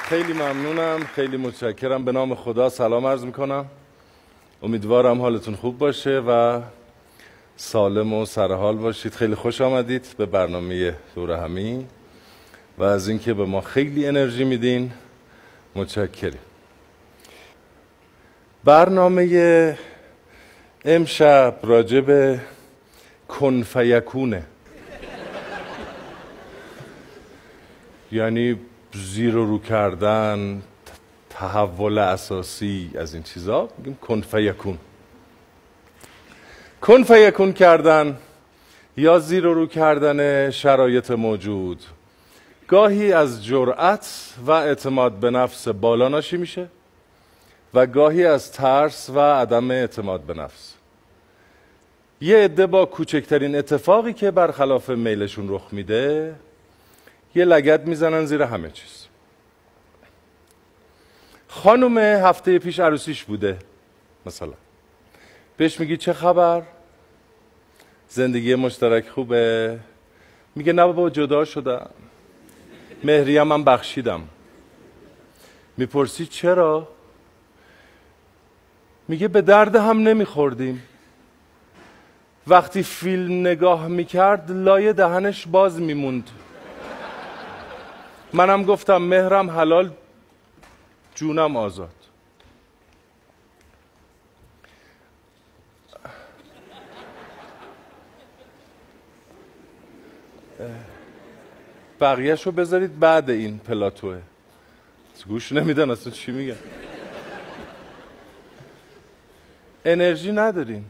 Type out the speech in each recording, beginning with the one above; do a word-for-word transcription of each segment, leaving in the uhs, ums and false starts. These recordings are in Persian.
خیلی ممنونم، خیلی متشکرم. به نام خدا سلام عرض میکنم. امیدوارم حالتون خوب باشه و سالم و سرحال باشید. خیلی خوش آمدید به برنامه دور همی و از اینکه به ما خیلی انرژی میدین متشکرم. برنامه امشب راجع به کن فیکونه، یعنی زیر و رو کردن، تحول اساسی از این چیزا، میگیم کن فیکون. کن فیکون کردن یا زیر و رو کردن شرایط موجود گاهی از جرأت و اعتماد به نفس بالا ناشی میشه و گاهی از ترس و عدم اعتماد به نفس. یه عده با کوچکترین اتفاقی که برخلاف میلشون رخ میده یه لگد میزنن زیر همه چیز. خانم هفته پیش عروسیش بوده، مثلا بهش میگی چه خبر؟ زندگی مشترک خوبه؟ میگه نه بابا جدا شدم، مهریه من بخشیدم. میپرسی چرا؟ میگه به درد هم نمیخوردیم. وقتی فیلم نگاه میکرد لای دهنش باز میموند. منم گفتم مهرم حلال جونم آزاد. بقیه‌شو بذارید بعد این پلاتوه، گوش نمیدن اصلا چی میگن. انرژی ندارین.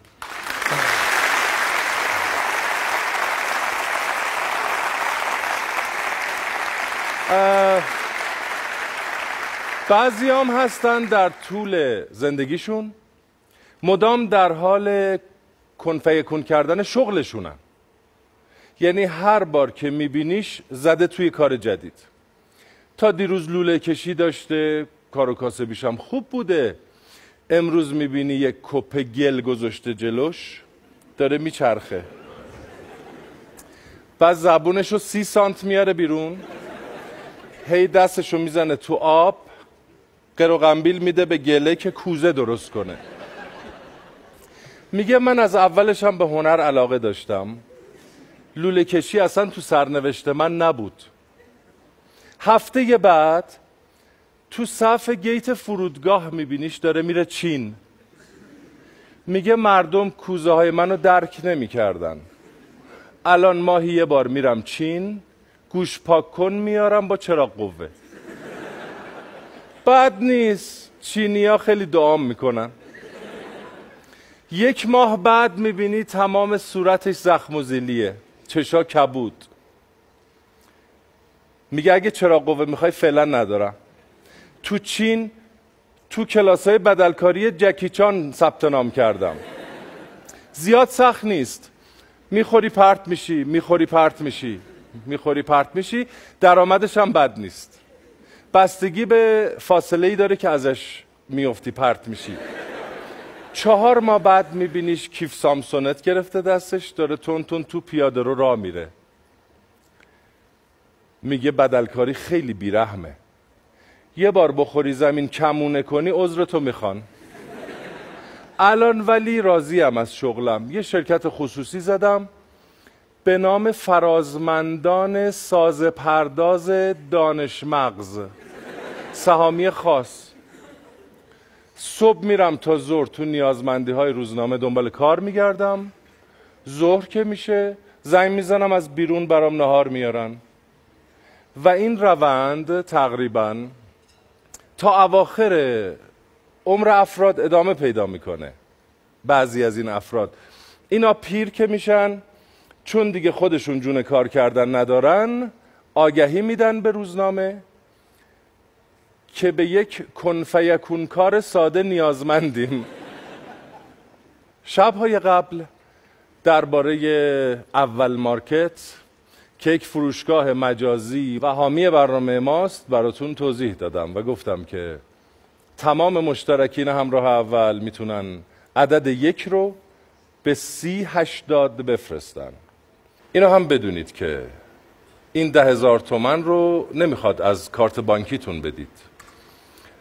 بعضی هم هستن در طول زندگیشون مدام در حال کن فیکون کردن شغلشونن، یعنی هر بار که میبینیش زده توی کار جدید. تا دیروز لوله کشی داشته، کار و کاسبیش هم خوب بوده، امروز میبینی یک کپ گل گذاشته جلوش داره میچرخه، بعد زبونشو سی سانت میاره بیرون، هی دستشو میزنه تو آب، قر و قنبیل میده به گله که کوزه درست کنه. میگه من از اولش هم به هنر علاقه داشتم، لوله کشی اصلا تو سرنوشت من نبود. هفته بعد تو صف گیت فرودگاه میبینیش داره میره چین. میگه مردم کوزه های منو درک نمیکردن، الان ماهی یه بار میرم چین، گوش پاک کن میارم با چراغ قوه. بد نیست، چینیا خیلی دعام میکنن. یک ماه بعد میبینی تمام صورتش زخم و زیلیه، چشا کبود. میگه اگه چراغ قوه میخوای فعلا ندارم. تو چین تو کلاسای بدلکاری جکی چان ثبت نام کردم. زیاد سخت نیست، میخوری پرت میشی، میخوری پرت میشی، میخوری پرت میشی، درآمدش هم بد نیست. بستگی به فاصله ای داره که ازش میافتی پرت میشی. چهار ماه بعد میبینیش کیف سامسونت گرفته دستش، داره تون تون تو پیاده رو راه میره. میگه بدلکاری خیلی بیرحمه، یه بار بخوری زمین کمونه کنی عذرتو میخوان. الان ولی راضیم از شغلم، یه شرکت خصوصی زدم به نام فرازمندان ساز پرداز دانش مغز، سهامی خاص. صبح میرم تا ظهر تو نیازمندی های روزنامه دنبال کار میگردم، ظهر که میشه زنگ میزنم از بیرون برام نهار میارن و این روند تقریبا تا اواخر عمر افراد ادامه پیدا میکنه. بعضی از این افراد اینا پیر که میشن، چون دیگه خودشون جون کار کردن ندارن، آگهی میدن به روزنامه که به یک کن فیکون کار ساده نیازمندیم. شبهای قبل درباره اول مارکت که یک فروشگاه مجازی و حامی برنامه ماست براتون توضیح دادم و گفتم که تمام مشترکین همراه اول میتونن عدد یک رو به سی هشتاد بفرستن. اینو هم بدونید که این ده هزار تومن رو نمیخواد از کارت بانکیتون بدید،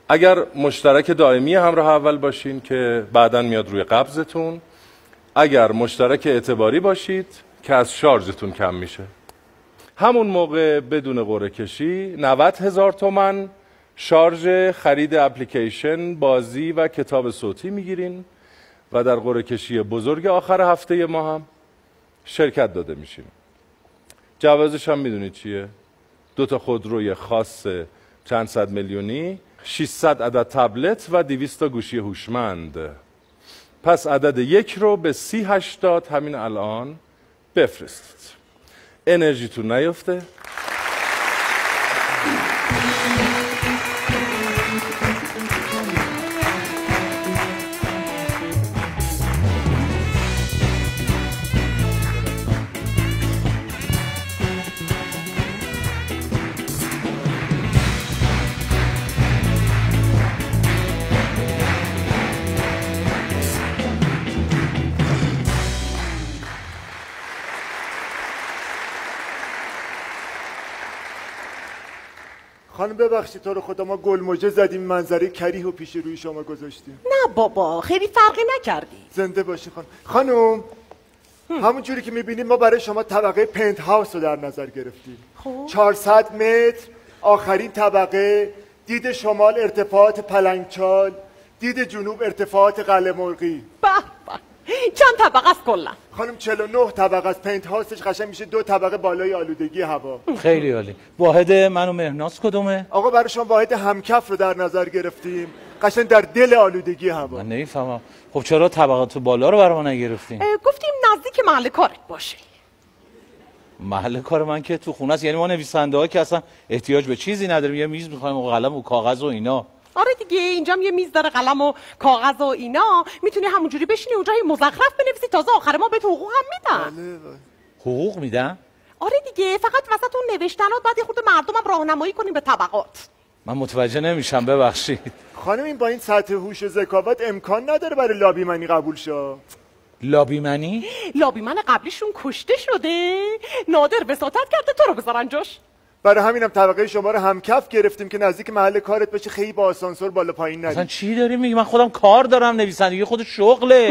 اگر مشترک دائمی همراه اول باشین که بعداً میاد روی قبضتون، اگر مشترک اعتباری باشید که از شارژتون کم میشه. همون موقع بدون قرعه کشی نود هزار تومن شارژ خرید اپلیکیشن، بازی و کتاب صوتی میگیرین و در قرعه کشی بزرگ آخر هفته ما هم شرکت داده میشین. جوازش هم میدونید چیه؟ دو تا خودروی خاص چند صد میلیونی، ششصد عدد تبلت و دویست تا گوشی هوشمند. پس عدد یک رو به سی هشتاد همین الان بفرستید. انرژیتون نیفته. خانم ببخشید تو رو خدا ما گلموجه زدیم، منظره کریه و پیش روی شما گذاشتیم. نه بابا خیلی فرقی نکردی. زنده باشی خانم. خانم همون جوری که میبینید ما برای شما طبقه پنت هاوس رو در نظر گرفتیم. خب چهارصد متر، آخرین طبقه، دید شمال ارتفاعات پلنگچال، دید جنوب ارتفاعات قلعه مرغی. به به چند طبقه است کلا؟ خانم چهل و نه طبقه است. پنت هاوسش قشنگ میشه دو طبقه بالای آلودگی هوا. خیلی عالی. واحد من و مهناز کدومه؟ آقا برای شما واحد همکف رو در نظر گرفتیم، قشنگ در دل آلودگی هوا. من نمیفهمم. خب چرا طبقات بالا رو برای ما نگرفتین؟ گفتیم نزدیک محل کارت باشه. محل کار من که تو خونه است، یعنی ما نویسنده ها که اصلا احتیاج به چیزی نداریم، یه میز میخوایم و قلم و کاغذ و اینا. آره دیگه اینجا هم یه میز داره، قلم و کاغذ و اینا، میتونی همونجوری بشینی اونجا مزخرف بنویسی، تازه آخر ما بهت حقوق هم میدن. بله. حقوق میدن؟ آره دیگه، فقط وسط اون نوشتنات بعد یه خورده مردمم راهنمایی کنیم به طبقات. من متوجه نمیشم ببخشید. خانم این با این سطح هوش و ذکاوت امکان نداره برای لابی منی قبول شه. لابی منی؟ لابی من قبلیشون کشته شده، نادر وساطت کرده تو رو بذارن جاش. برای همینم طبقه شما رو همکف گرفتیم که نزدیک محل کارت بشه، خیلی با آسانسور بالا پایین نری. اصلا چی داری میگی؟ من خودم کار دارم، نویسندگی خود شغله.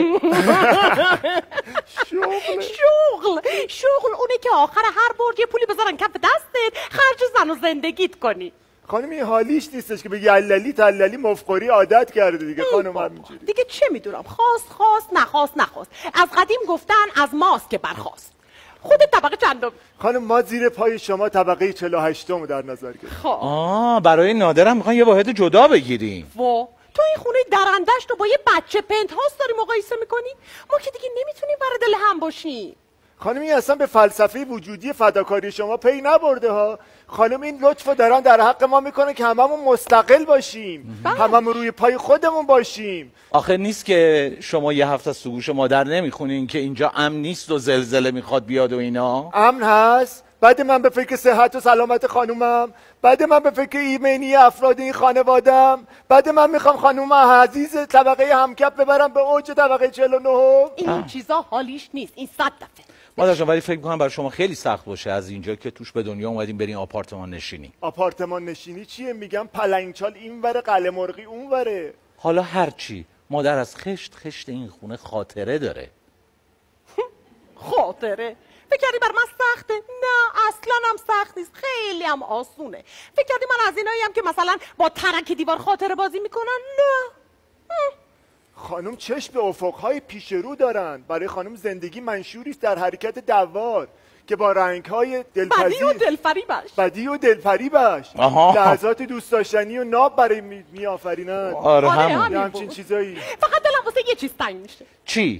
شغل شغل شغل اونه که آخر هر برج یه پولی بذارن کف دستت، خرج زن و زندگیت کنی. خانم این حالیش نیستش که به یللی تللی مفخوری عادت کرده دیگه. خانم همینجوری دیگه چه میدونم، خواست خواست نخواست نخواست، از قدیم گفتن از ماست که برخواست. خودت طبقه چندم؟ خانم ما زیر پای شما طبقه چهل و هشت رو در نظر گرفتیم. خب آه برای نادرم میخوان یه واحد جدا بگیریم. وا تو این خونه درندشت رو با یه بچه پنت هاوس داری مقایسه میکنی؟ ما که دیگه نمیتونیم برای دل هم باشیم. خانم این اصلا به فلسفه وجودی فداکاری شما پی نبرده ها. خانم این لطفو دارن در حق ما میکنه که هممون مستقل باشیم، هممون روی پای خودمون باشیم. آخه نیست که شما یه هفته از تو گوش مادر نمیخونین که اینجا امن نیست و زلزله میخواد بیاد و اینا؟ امن هست. بعد من به فکر صحت و سلامت خانومم، بعد من به فکر ایمنی افراد این خانوادم، بعد من میخوام خانوم عزیز طبقه همکف ببرم به اوج طبقه چهل و نه. این چیزا حالیش نیست، این صد دفعه. مادر جان ولی فکر میکنم برای شما خیلی سخت باشه از اینجا که توش به دنیا اومدیم بریم آپارتمان نشینی. آپارتمان نشینی چیه؟ میگم پلنگچال این وره، قلعه مرغی اون وره. حالا هرچی، مادر از خشت خشت این خونه خاطره داره. خاطره؟ فکر کردی بر من سخته؟ نه اصلا هم سخت نیست، خیلی هم آسونه. فکر کردی من از اینایی هم که مثلا با ترک دیوار خاطره بازی میکنن؟ نه. خانم چشم به افقهای پیش رو دارن. برای خانم زندگی منشوری است در حرکت دوار که با رنگ‌های دلپذیر، بدی و دلفریبش بدی و دلفریبش، لحظات دوست داشتنی و ناب برای میآفرینن. می آره همین همون همچین چیزایی. فقط دلم واسه یه چیز تنگ میشه. چی؟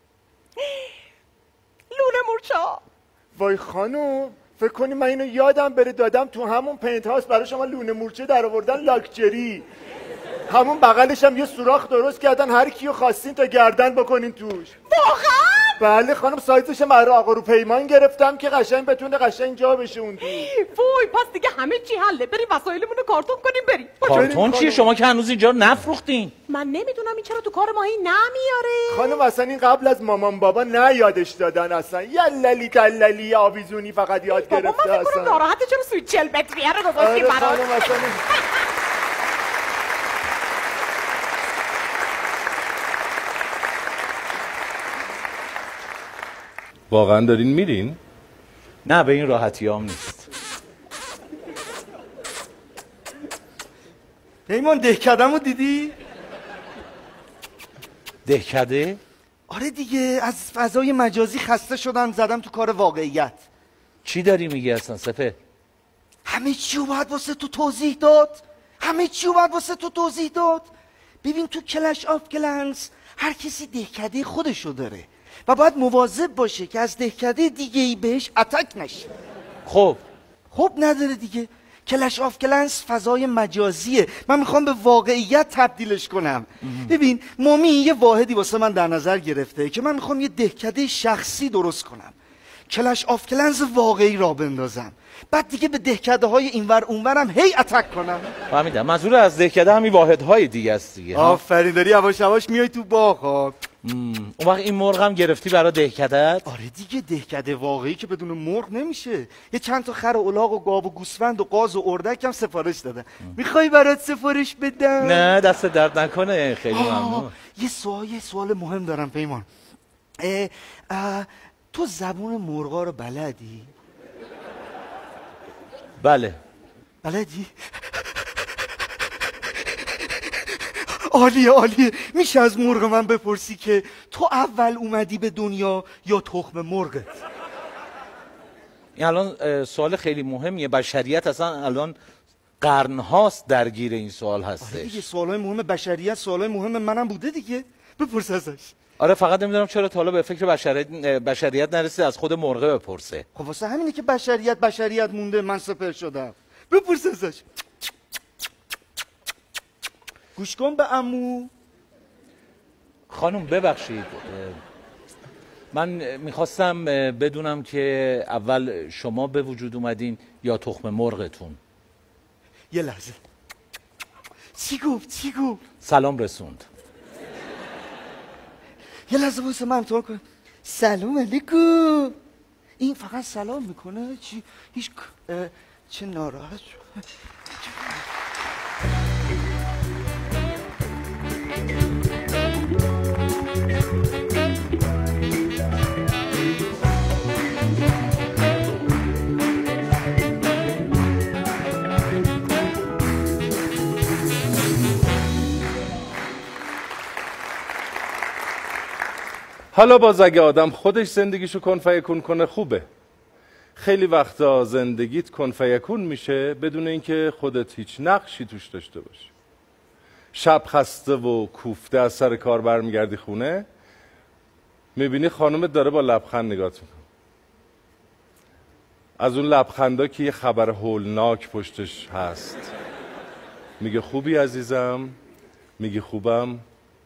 لونه مورچا. وای خانم فکر کنی من اینو یادم بره دادم تو همون پنت هاوس برای شما لونه مورچه در آوردن لاکچری. همون بغلش هم یه سوراخ درست کردن هر کیو خواستین تا گردن بکنین توش. واقعا؟ بله خانم سایزش برای آقا رو پیمان گرفتم که قشنگ بتونه قشنگ جا بشه اون توش. وای پس دیگه همه چی حله، بریم وسایلمون رو کارتون کنیم بریم. کارتون چیه؟ شما که هنوز اینجا نفروختین. من نمیدونم این چرا تو کار ماهی نمیاره. خانم اصلا این قبل از مامان بابا نه یادش دادن اصلا. یللی تللی آویزونی فقط یاد بابا گرفته من فکر اصلا. کنم ناراحته چرا سویت چل متریه رو گذاشتی آره برات. خانم اصلا واقعا دارین میرین؟ نه به این راحتی هم نیست. پیمان دهکده‌مو دیدی؟ دهکده؟ آره دیگه، از فضای مجازی خسته شدم زدم تو کار واقعیت. چی داری میگی اصلا سپه؟ همه چیو باید واسه تو توضیح داد. همه چیو باید واسه تو توضیح داد. ببین تو کلش آف کلنس هر کسی دهکده خودشو داره و باید مواظب باشه که از دهکده دیگه ای بهش اتک نشه. خب خب نداره دیگه. کلش آف کلنس فضای مجازیه، من میخوام به واقعیت تبدیلش کنم. ببین مامی یه واحدی واسه من در نظر گرفته که من میخوام یه دهکده شخصی درست کنم، کلش آف کلنس واقعی را بندازم، بعد دیگه به دهکده های اینور اونورم هی اتک کنم. فهمیدم، منظور از دهکده همین واحدهای دیگه است دیگه. آفرین، داری یواش یواش میای تو باغ ها. اون وقت این مرغ هم گرفتی برای دهکده‌ات؟ آره دیگه، دهکده واقعی که بدون مرغ نمیشه. یه چند تا خر و الاغ و گاو و گوسفند و قاز و اردک هم سفارش دادم. میخوای برات سفارش بدم؟ نه دست درد نکنه، خیلی ممنون. یه سوال یه سوال مهم دارم پیمان. اه اه تو زبون مرغا رو بلدی؟ بله. بلدی؟ عالیه عالیه. میشه از مرغ من بپرسی که تو اول اومدی به دنیا یا تخم مرغت؟ این الان سوال خیلی مهمیه. بشریت اصلا الان قرنهاست درگیر این سوال هستش. آره دیگه، سوالای مهم بشریت سوالای مهم منم بوده دیگه. بپرس ازش. آره فقط نمیدونم چرا تا حالا به فکر بشریت بشریت نرسید از خود مرغه بپرسه. خب واسه همینه که بشریت بشریت مونده، من سپر شدم. بپرس ازش. گوش کن به عمو. خانم ببخشید، من میخواستم بدونم که اول شما به وجود اومدین یا تخم مرغتون؟ یه لحظه. چی گفت چی گفت؟ سلام رسوند. یه لحظه واسه من امتحان کن. سلام علیکم. این فقط سلام میکنه؟ چی؟ هیچ چه ناراحت شد. حالا باز اگه آدم خودش زندگیشو کن فیکون کنه خوبه. خیلی وقتا زندگیت کن فیکون میشه بدون اینکه خودت هیچ نقشی توش داشته باشی. شب خسته و کوفته از سر کار برمیگردی خونه، میبینی خانومت داره با لبخند نگات میکنه. از اون لبخندا که یه خبر هولناک پشتش هست. میگه خوبی عزیزم؟ میگه خوبم؟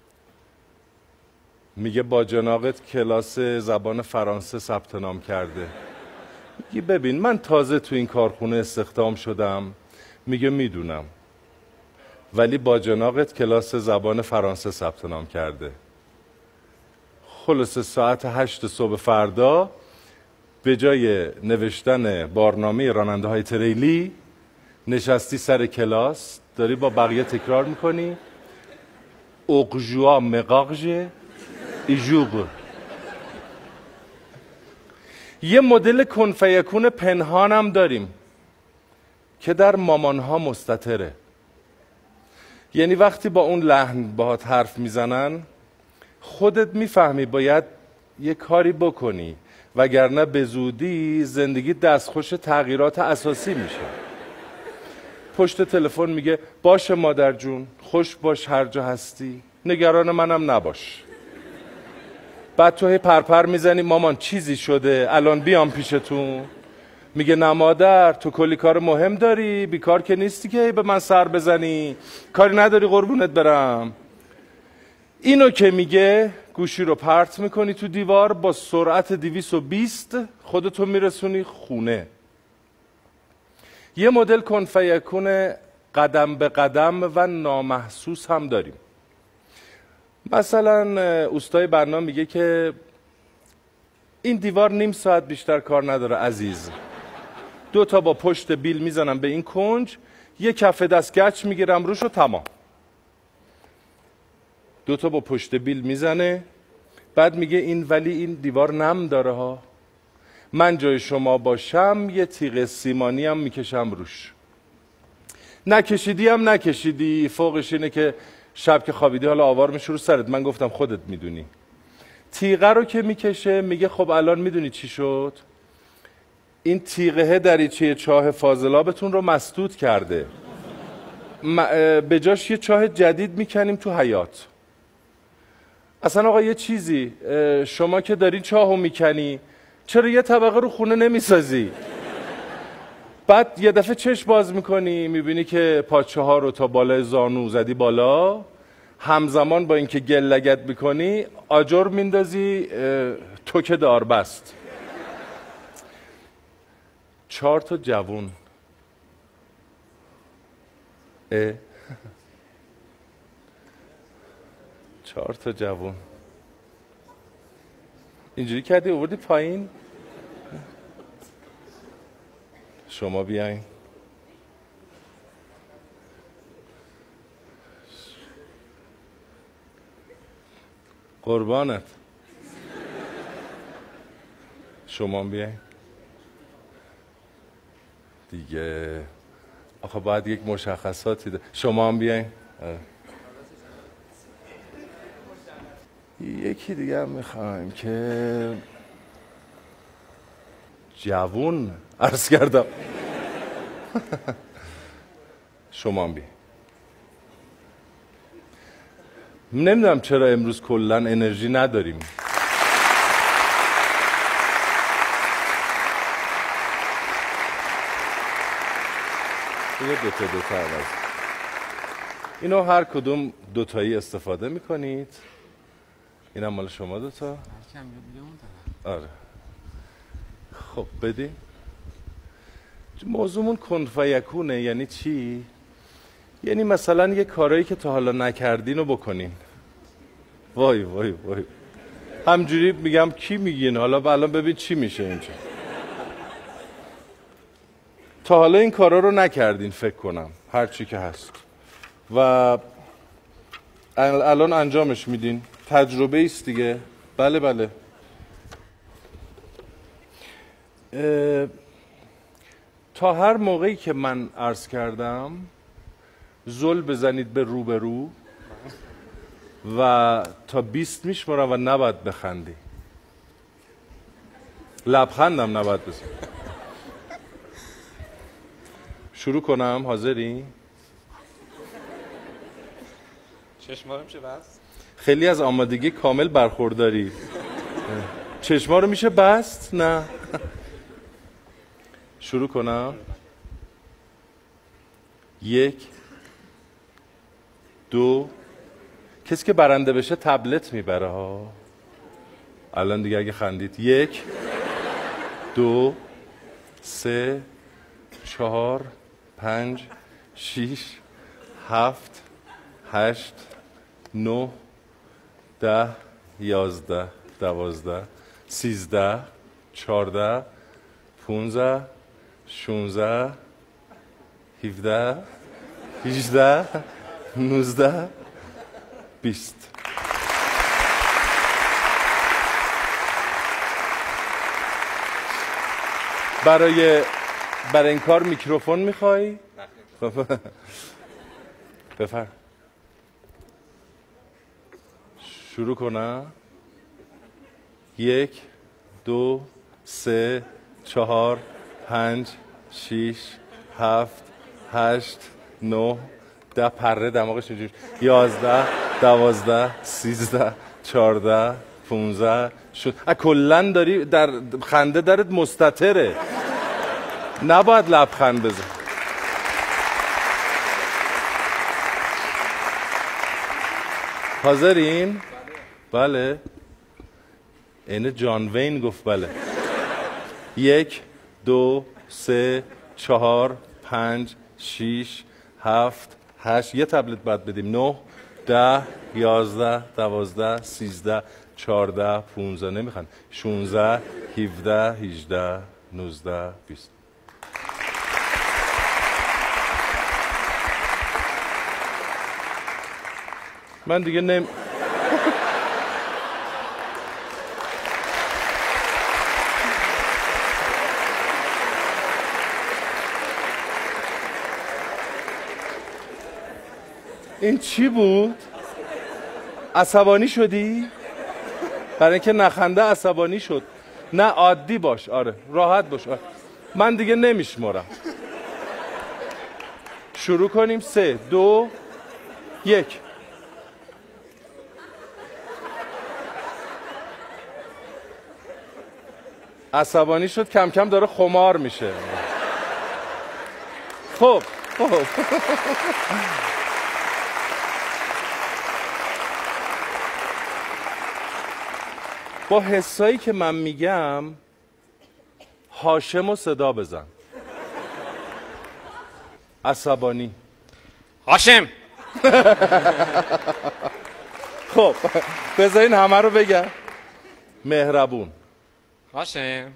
میگه با جناقت کلاس زبان فرانسه ثبت نام کرده. میگه ببین من تازه تو این کارخونه استخدام شدم. میگه میدونم، ولی با جناقت کلاس زبان فرانسه ثبت نام کرده. خلاصه ساعت هشت صبح فردا به جای نوشتن بارنامه راننده های تریلی نشستی سر کلاس، داری با بقیه تکرار میکنی اقجوا مقاقجه ایجوق. یه مدل کن فیکون پنهانم داریم که در مامانها مستتره. یعنی وقتی با اون لحن باهات حرف میزنن خودت میفهمی باید یه کاری بکنی، وگرنه به زودی زندگی دستخوش تغییرات اساسی میشه. پشت تلفن میگه باشه مادر جون، خوش باش هر جا هستی، نگران منم نباش. بعد تو هی پرپر میزنی مامان چیزی شده الان بیام پیشتون. میگه نه مادر، تو کلی کار مهم داری، بیکار که نیستی که هی به من سر بزنی، کاری نداری قربونت برم. اینو که میگه گوشی رو پرت میکنی تو دیوار، با سرعت دویست و بیست خودتو میرسونی خونه. یه مدل کن فیکون قدم به قدم و نامحسوس هم داریم. مثلا اوستای برنامه میگه که این دیوار نیم ساعت بیشتر کار نداره عزیز. دو تا با پشت بیل میزنم به این کنج، یه کف دست گچ میگیرم روش و تمام. دو تا با پشت بیل میزنه، بعد میگه این ولی این دیوار نم داره ها، من جای شما باشم یه تیغ سیمانی هم میکشم روش. نکشیدی هم نکشیدی، فوقش اینه که شب که خوابیدی حالا آوار میشه رو سرت. من گفتم خودت میدونی. تیغه رو که میکشه میگه خب الان میدونی چی شد؟ این تیغه دریچه چاه فاضلابتون رو مسدود کرده. به جاش یه چاه جدید میکنیم تو حیاط. اصلا آقا یه چیزی، شما که داری چاهو میکنی چرا یه طبقه رو خونه نمیسازی؟ بعد یه دفعه چشم باز میکنی میبینی که پاچه ها رو تا بالای زانو زدی بالا، همزمان با اینکه گل لگد میکنی آجر میندازی توک داربست. چهار تا جوون اه چهار تا جوون اینجوری کردی آوردی پایین. شما بیاین. قربانت. شما بیاین دیگه. آخه باید یک مشخصاتی ده. شما هم بیاین. یکی دیگه هم میخوایم که جوون عرض کردم. شما هم بیاین. نمیدونم چرا امروز کلا انرژی نداریم. یه دوتا دوتا عوض. اینو هر کدوم دوتایی استفاده میکنید. اینم مال شما دوتا. آره. خب بدیم. موضوعمون کن فیکونه. یعنی چی؟ یعنی مثلا یه کارایی که تا حالا نکردین رو بکنین. وای وای وای. همجوری میگم کی میگین؟ حالا الان ببین چی میشه اینجا. تا حالا این کارا رو نکردین فکر کنم، هر چی که هست، و الان انجامش میدین. تجربه ایست دیگه. بله بله. تا هر موقعی که من عرض کردم زل بزنید به رو به رو و تا بیست میشمارم و نباید بخندی. لبخندم نباید بزن. شروع کنم؟ حاضری؟ چشما رو میشه بست؟ خیلی از آمادگی کامل برخورداری. چشما رو میشه بست؟ نه. شروع کنم؟ یک دو. کسی که برنده بشه تبلت میبره ها. الان دیگه اگه خندید. یک دو سه چهار پنج شیش هفت هشت نه ده یازده دوازده سیزده چهارده پونزده شونزده هفده هجده نوزده بیست. برای برای این کار میکروفون میخوای؟ بفر. شروع کنم؟ یک دو سه چهار پنج شیش هفت هشت نه ده. پره دماغش اینجوری. یازده دوازده سیزده چهارده پونزده شد. کلن داری در خنده درت مستتره. نباید لبخند بزن. حاضرین؟ بله. این جان وین گفت بله. یک دو سه چهار پنج شیش هفت هشت. یه تبلت بعد بدیم. نه ده یازده دوازده سیزده چهارده پونزده. نمیخوان. شونزده هفده هجده نوزده بیست. من دیگه نم این چی بود؟ عصبانی شدی؟ برای اینکه نخنده عصبانی شد. نه عادی باش. آره راحت باش. آره. من دیگه نمیشمرم. شروع کنیم. سه دو یک. عصبانی شد، کم کم داره خمار میشه. خب خب با حسایی که من میگم هاشم رو صدا بزن. عصبانی. هاشم. خب بذارین همه رو بگم. مهربون. هاشم.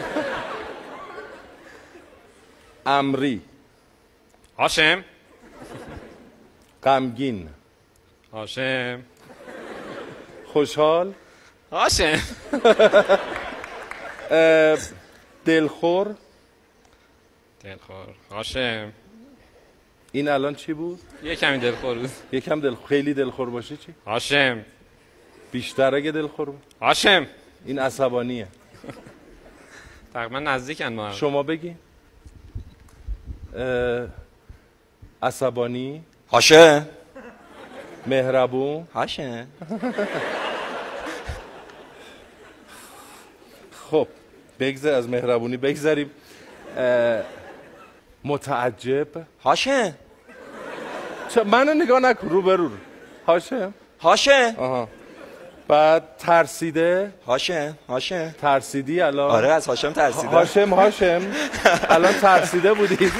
امری. هاشم. غمگین. هاشم. خوشحال. هاشم. دلخور. دلخور. هاشم. این الان چی بود؟ یه کمی دلخور بود. یکم دل خیلی دلخور باشه چی؟ هاشم. بیشتر اگه دلخور بود. هاشم. این عصبانیه. تقریبا نزدیکن ما. شما بگی. عصبانی. هاشم. مهربون. هاشم. خب بگذر از مهربونی بگذریم. متعجب. هاشم. چه منو نگاه نکن، رو به رو. هاشم. هاشم. آها. بعد ترسیده. هاشم. هاشم. ترسیدی الان؟ آره از هاشم ترسیدم. هاشم هاشم الان ترسیده بودی.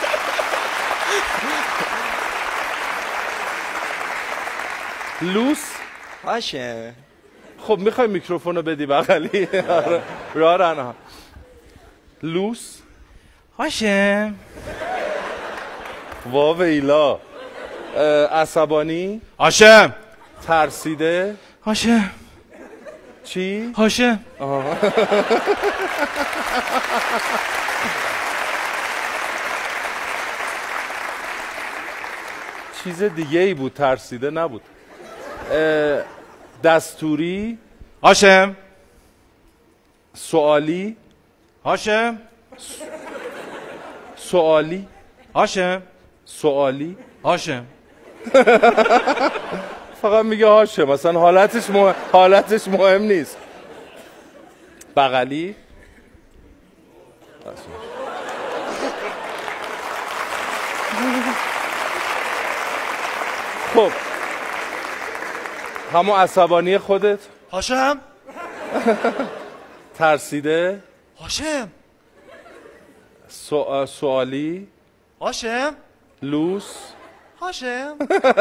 لوس. هاشم. خب میخوای میکروفون رو بدی بغلی؟ راه رنها. لوس. هاشم. واو ایلا. عصبانی. هاشم. ترسیده. هاشم. چی؟ هاشم. چیز دیگه ای بود، ترسیده نبود. دستوری. هاشم. سوالی. هاشم. سوالی. هاشم. سوالی. هاشم. فقط میگه هاشم، مثلا حالتش مهم... حالتش مهم نیست. بغلی. خب همون عصبانی خودت. هاشم. ترسیده. هاشم. سو... سوالی. هاشم. لوس. هاشم.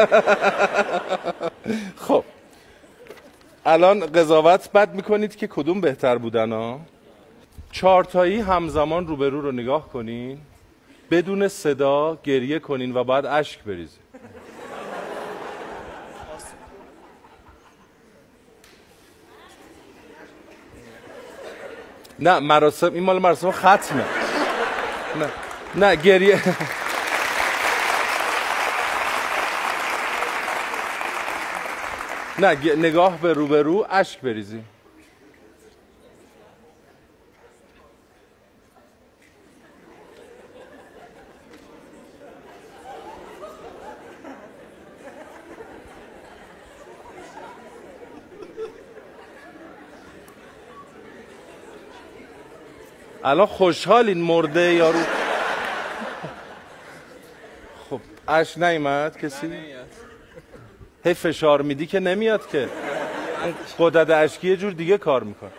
خب الان قضاوت بد میکنید که کدوم بهتر بودن ها؟ چهارتایی همزمان روبرو رو نگاه کنین، بدون صدا گریه کنین و بعد اشک بریزین. نه مراسم، این مال مراسم ختمه. نه نه گریه. نه نگاه به روبرو، اشک بریزی. الان خوشحالین مرده یارو؟ خب اشک نیومد کسی؟ هی فشار میدی که نمیاد که. قدرت اشکی یه جور دیگه کار میکنه.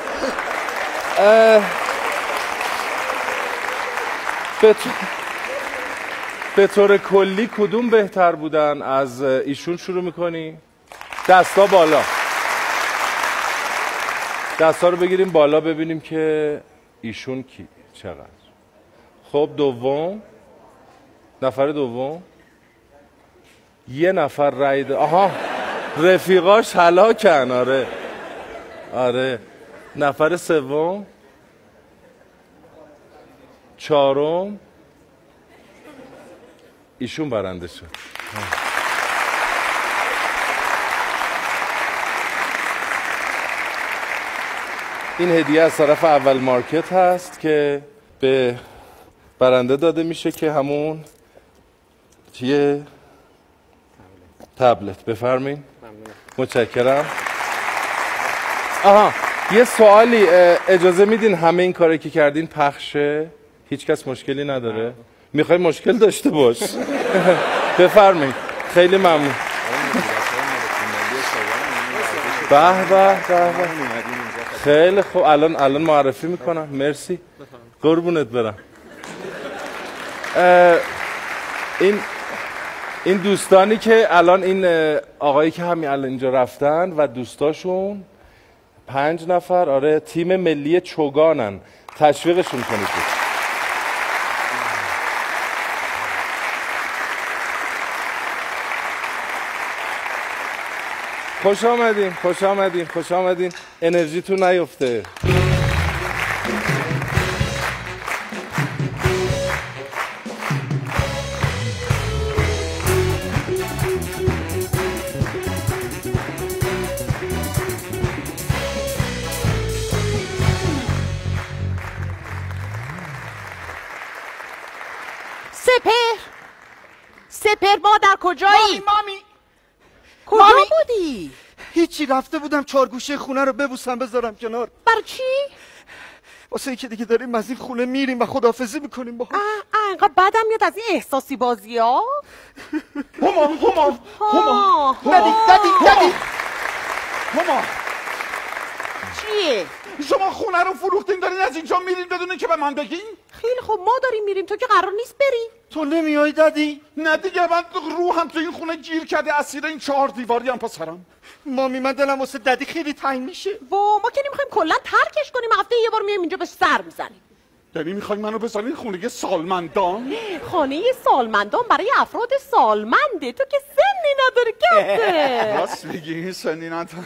به طور... به طور کلی کدوم بهتر بودن؟ از ایشون شروع میکنی؟ دستا بالا. دستا رو بگیریم بالا ببینیم که ایشون کی چقدر. خب دوم. نفر دوم. یه نفر رای ده. آها رفیقاش هلاکن. آره آره. نفر سوم. چهارم. ایشون برنده شد. این هدیه از طرف اول مارکت هست که به برنده داده میشه که همون چیه؟ تبلت. بفرمین. متشکرم. آها یه سوالی اجازه میدین همه این کاری که کردین پخشه؟ هیچ کس مشکلی نداره؟ میخوای مشکل داشته باش. بفرمایید. خیلی ممنون. به به به به. خیلی خوب. الان الان معرفی میکنم. مرسی. قربونت برم. این این دوستانی که الان این آقایی که همین الان اینجا رفتن و دوستاشون پنج نفر آره تیم ملی چوگانن. تشویقشون کنید. خوش آمدین، خوش آمدین، خوش آمدین. انرژیتون نیفته. سپر سپر مادر کجایی؟ مامی مامی کجا مامی. بودی؟ هیچی، رفته بودم چارگوشه خونه رو ببوسم بذارم کنار. برای چی؟ واسه اینکه دیگه داریم از این خونه میریم و خداحافظی میکنیم با هم. انقدر بدم میاد از این احساسی بازی ها. هما هما هما ها. دادی دادی دادی هما چیه؟ شما خونه رو فروختین دارین از اینجا میرین بدون که به من بگین؟ خیلی خب ما داریم میریم، تو که قرار نیست بری. تو نمیای دادی؟ نه دیگه من روحم تو این خونه گیر کرده، اسیر این چهار دیواری هم پسرم. مامی من دلم واسه دادی خیلی تنگ میشه. وا ما که نمیخوایم کلا ترکش کنیم، هفته یه بار میایم اینجا به سر میزنیم. یعنی میخوای منو بزنین خونه سالمندان؟ خانه سالمندان برای افراد سالمنده، تو که سنی نداری کسه. راست میگی این سنی نداره.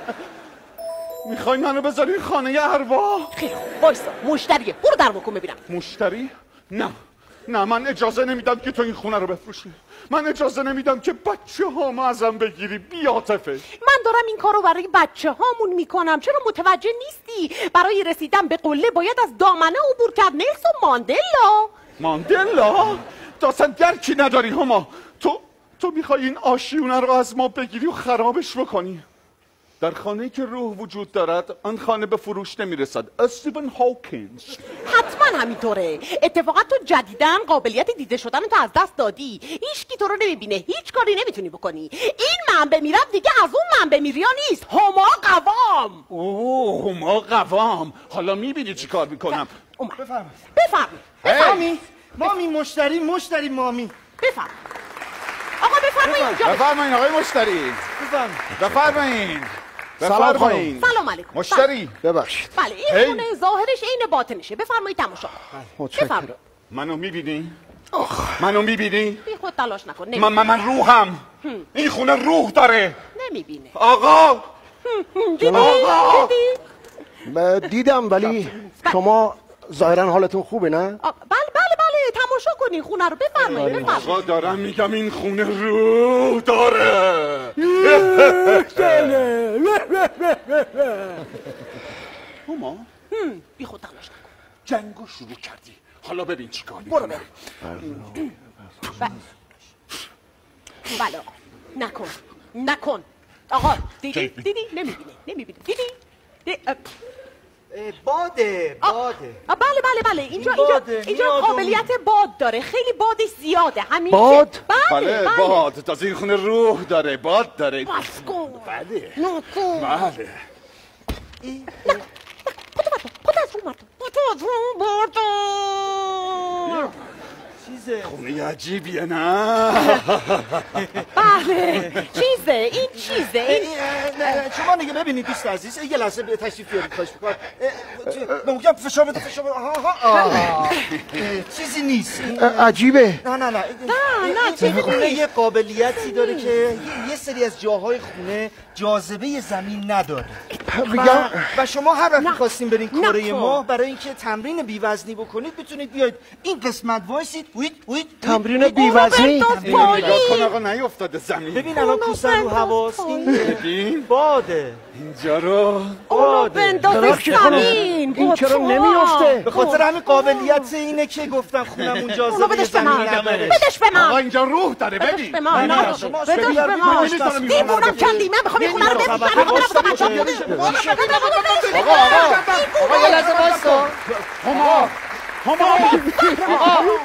میخوای منو بذارین خانه ارواح؟ خیلی خوب وایسا، مشتریه، برو در بکن ببینم. مشتری؟ نه نه من اجازه نمیدم که تو این خونه رو بفروشی. من اجازه نمیدم که بچه هامو ازم بگیری بیاتفه. من دارم این کارو برای بچه هامون میکنم، چرا متوجه نیستی؟ برای رسیدن به قله باید از دامنه عبور کرد. نلسون ماندلا. ماندلا؟ تو اصلا درکی نداری هما. تو تو میخوای این آشیونه رو از ما بگیری و خرابش بکنی. در خانه‌ای که روح وجود دارد آن خانه به فروش نمیرسد. استیون هاکینز. حتما همینطوره. اتفاقا تو جدیدن قابلیت دیده شدن تو از دست دادی. هیچکی تو رو نمیبینه، هیچ کاری نمیتونی بکنی. این منبع میرم دیگه از اون منبع میریا نیست. هما قوام. اوه هما قوام. حالا میبینی چی کار میکنم. بفرمایید بفرمایید. مامی مامی مشتری مشتری مامی بفرمایید. آقا بفرمایید اینجا. بفرمایین آقای مشتری. بفرمایید بفرمایین. سلام بفرمایین. سلام علیکم. مشتری. ببخشید. بله این خونه ظاهرش عین باطنشه. بفرمایید تماشا. بفرمایید. منو میبینی؟ منو میبینی؟ بی خود تلاش نکن. من من من روحم. این خونه روح داره. نمیبینه. آقا دیدی؟ آقا دیدی؟ دیدم ولی شما ظاهرا حالتون خوبه نه؟ آ، بله بله بله تماشا کنین خونه رو. بفرمایید بفرمایید. آقا دارم میگم این خونه روح داره. هما بی خود تلاش نکن. جنگو شروع کردی. حالا ببین چی کار برو میکنه. بله بله آقا نکن نکن آقا. دیدی دیدی نمیبینه نمیبینه دیدی دی- اه، باده آ- باده آ، بله بله بله اینجا این اینجا باده، اینجا میاد و قابلیت باد داره، خیلی بادش زیاده. همین باد؟ که- بله بله بله باد. تازه این خونه روح داره، باد داره. بس کن. بله نکن. بله. پتو از رو مردم پتو از رو مردم. چیزه خونه عجیبیه نه؟ بله چیزه این چیزه این نه، شما نگه ببینید دوست عزیز یه لحظه به تشریف بیارید خواهش می‌کنم. ممکن فشار بده فشار بده. آها آها آه. چیزی نیست. این- عجیبه. نه نه نه نه، نه، چیزی این خونه نیست. یه قابلیتی داره که یه- یه سری از جاهای خونه جاذبه زمین نداره. میگم و, و شما هر وقت نه. خواستین برین نه. کره ما برای اینکه تمرین بی‌وزنی بکنید میتونید بیاید این قسمت وایسید ویت ویت تمرین بی‌وزنی. بنداز پایین. نگاه کن آقا نیافتاده زمین. ببین الان کوسن رو حواس نیست این ببین باده اینجا رو اونو بندازش زمین. این چرا نمیافته؟ به خاطر همین قابلیت اینه که گفتم خونم اونجا اونو زمین بدش به من. نداره. بدش به آقا من. اینجا روح داره بدش ببین به من. نه، نه. شما بدش ببین، به من من. نمی‌تونم این دیوونم کندی. من میخوام این خونه رو ببینم. خبر من باشه. برم بچه‌ها. آقا آقا آقا یه لحظه وایسا. هما هما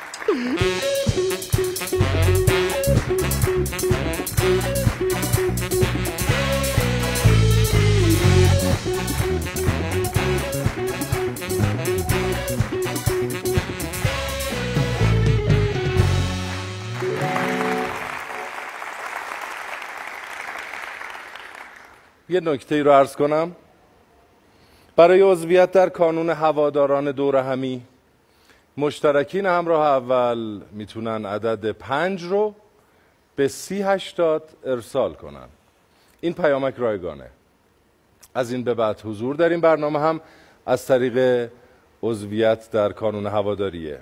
یه نکته ای رو عرض کنم. برای عضویت در کانون هواداران دور همی مشترکین همراه اول میتونن عدد پنج رو به سی هشتاد ارسال کنن. این پیامک رایگانه. از این به بعد حضور در این برنامه هم از طریق عضویت در کانون هواداریه.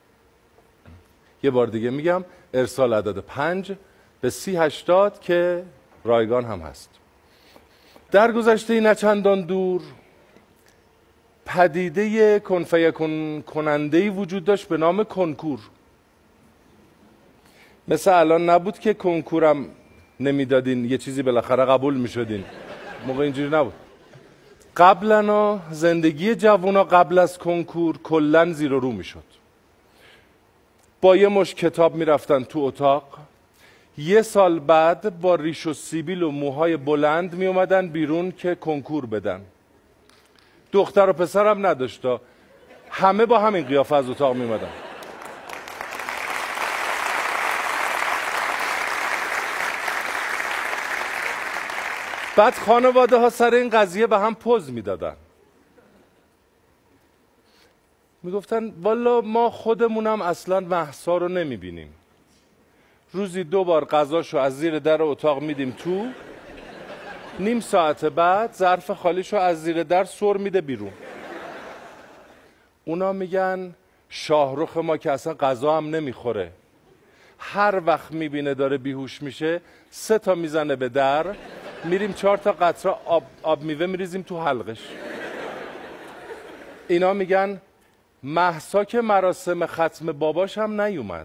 یه بار دیگه میگم ارسال عدد پنج به سی هشتاد که رایگان هم هست. در گذشته نه چندان دور پدیده کنفیکون کننده‌ای وجود داشت به نام کنکور. مثل الان نبود که کنکورم نمیدادین یه چیزی بالاخره قبول میشدین. موقع اینجوری نبود. قبلا زندگی جوونا قبل از کنکور کلن زیر و رو میشد. با یه مش کتاب میرفتن تو اتاق. یه سال بعد با ریش و سیبیل و موهای بلند می اومدن بیرون که کنکور بدن. دختر و پسرم نداشتا، همه با همین قیافه از اتاق می اومدن. بعد خانواده ها سر این قضیه به هم پوز می دادن. می گفتن والا ما خودمونم اصلا مهسا رو نمی بینیم. روزی دو بار غذاشو از زیر در اتاق میدیم تو، نیم ساعت بعد ظرف خالیشو از زیر در سر میده بیرون. اونا میگن شاهرخ ما که اصلا غذا هم نمیخوره، هر وقت میبینه داره بیهوش میشه سه تا میزنه به در، میریم چهار تا قطره آب, آب میوه میریزیم تو حلقش. اینا میگن مهسا که مراسم ختم باباش هم نیومد،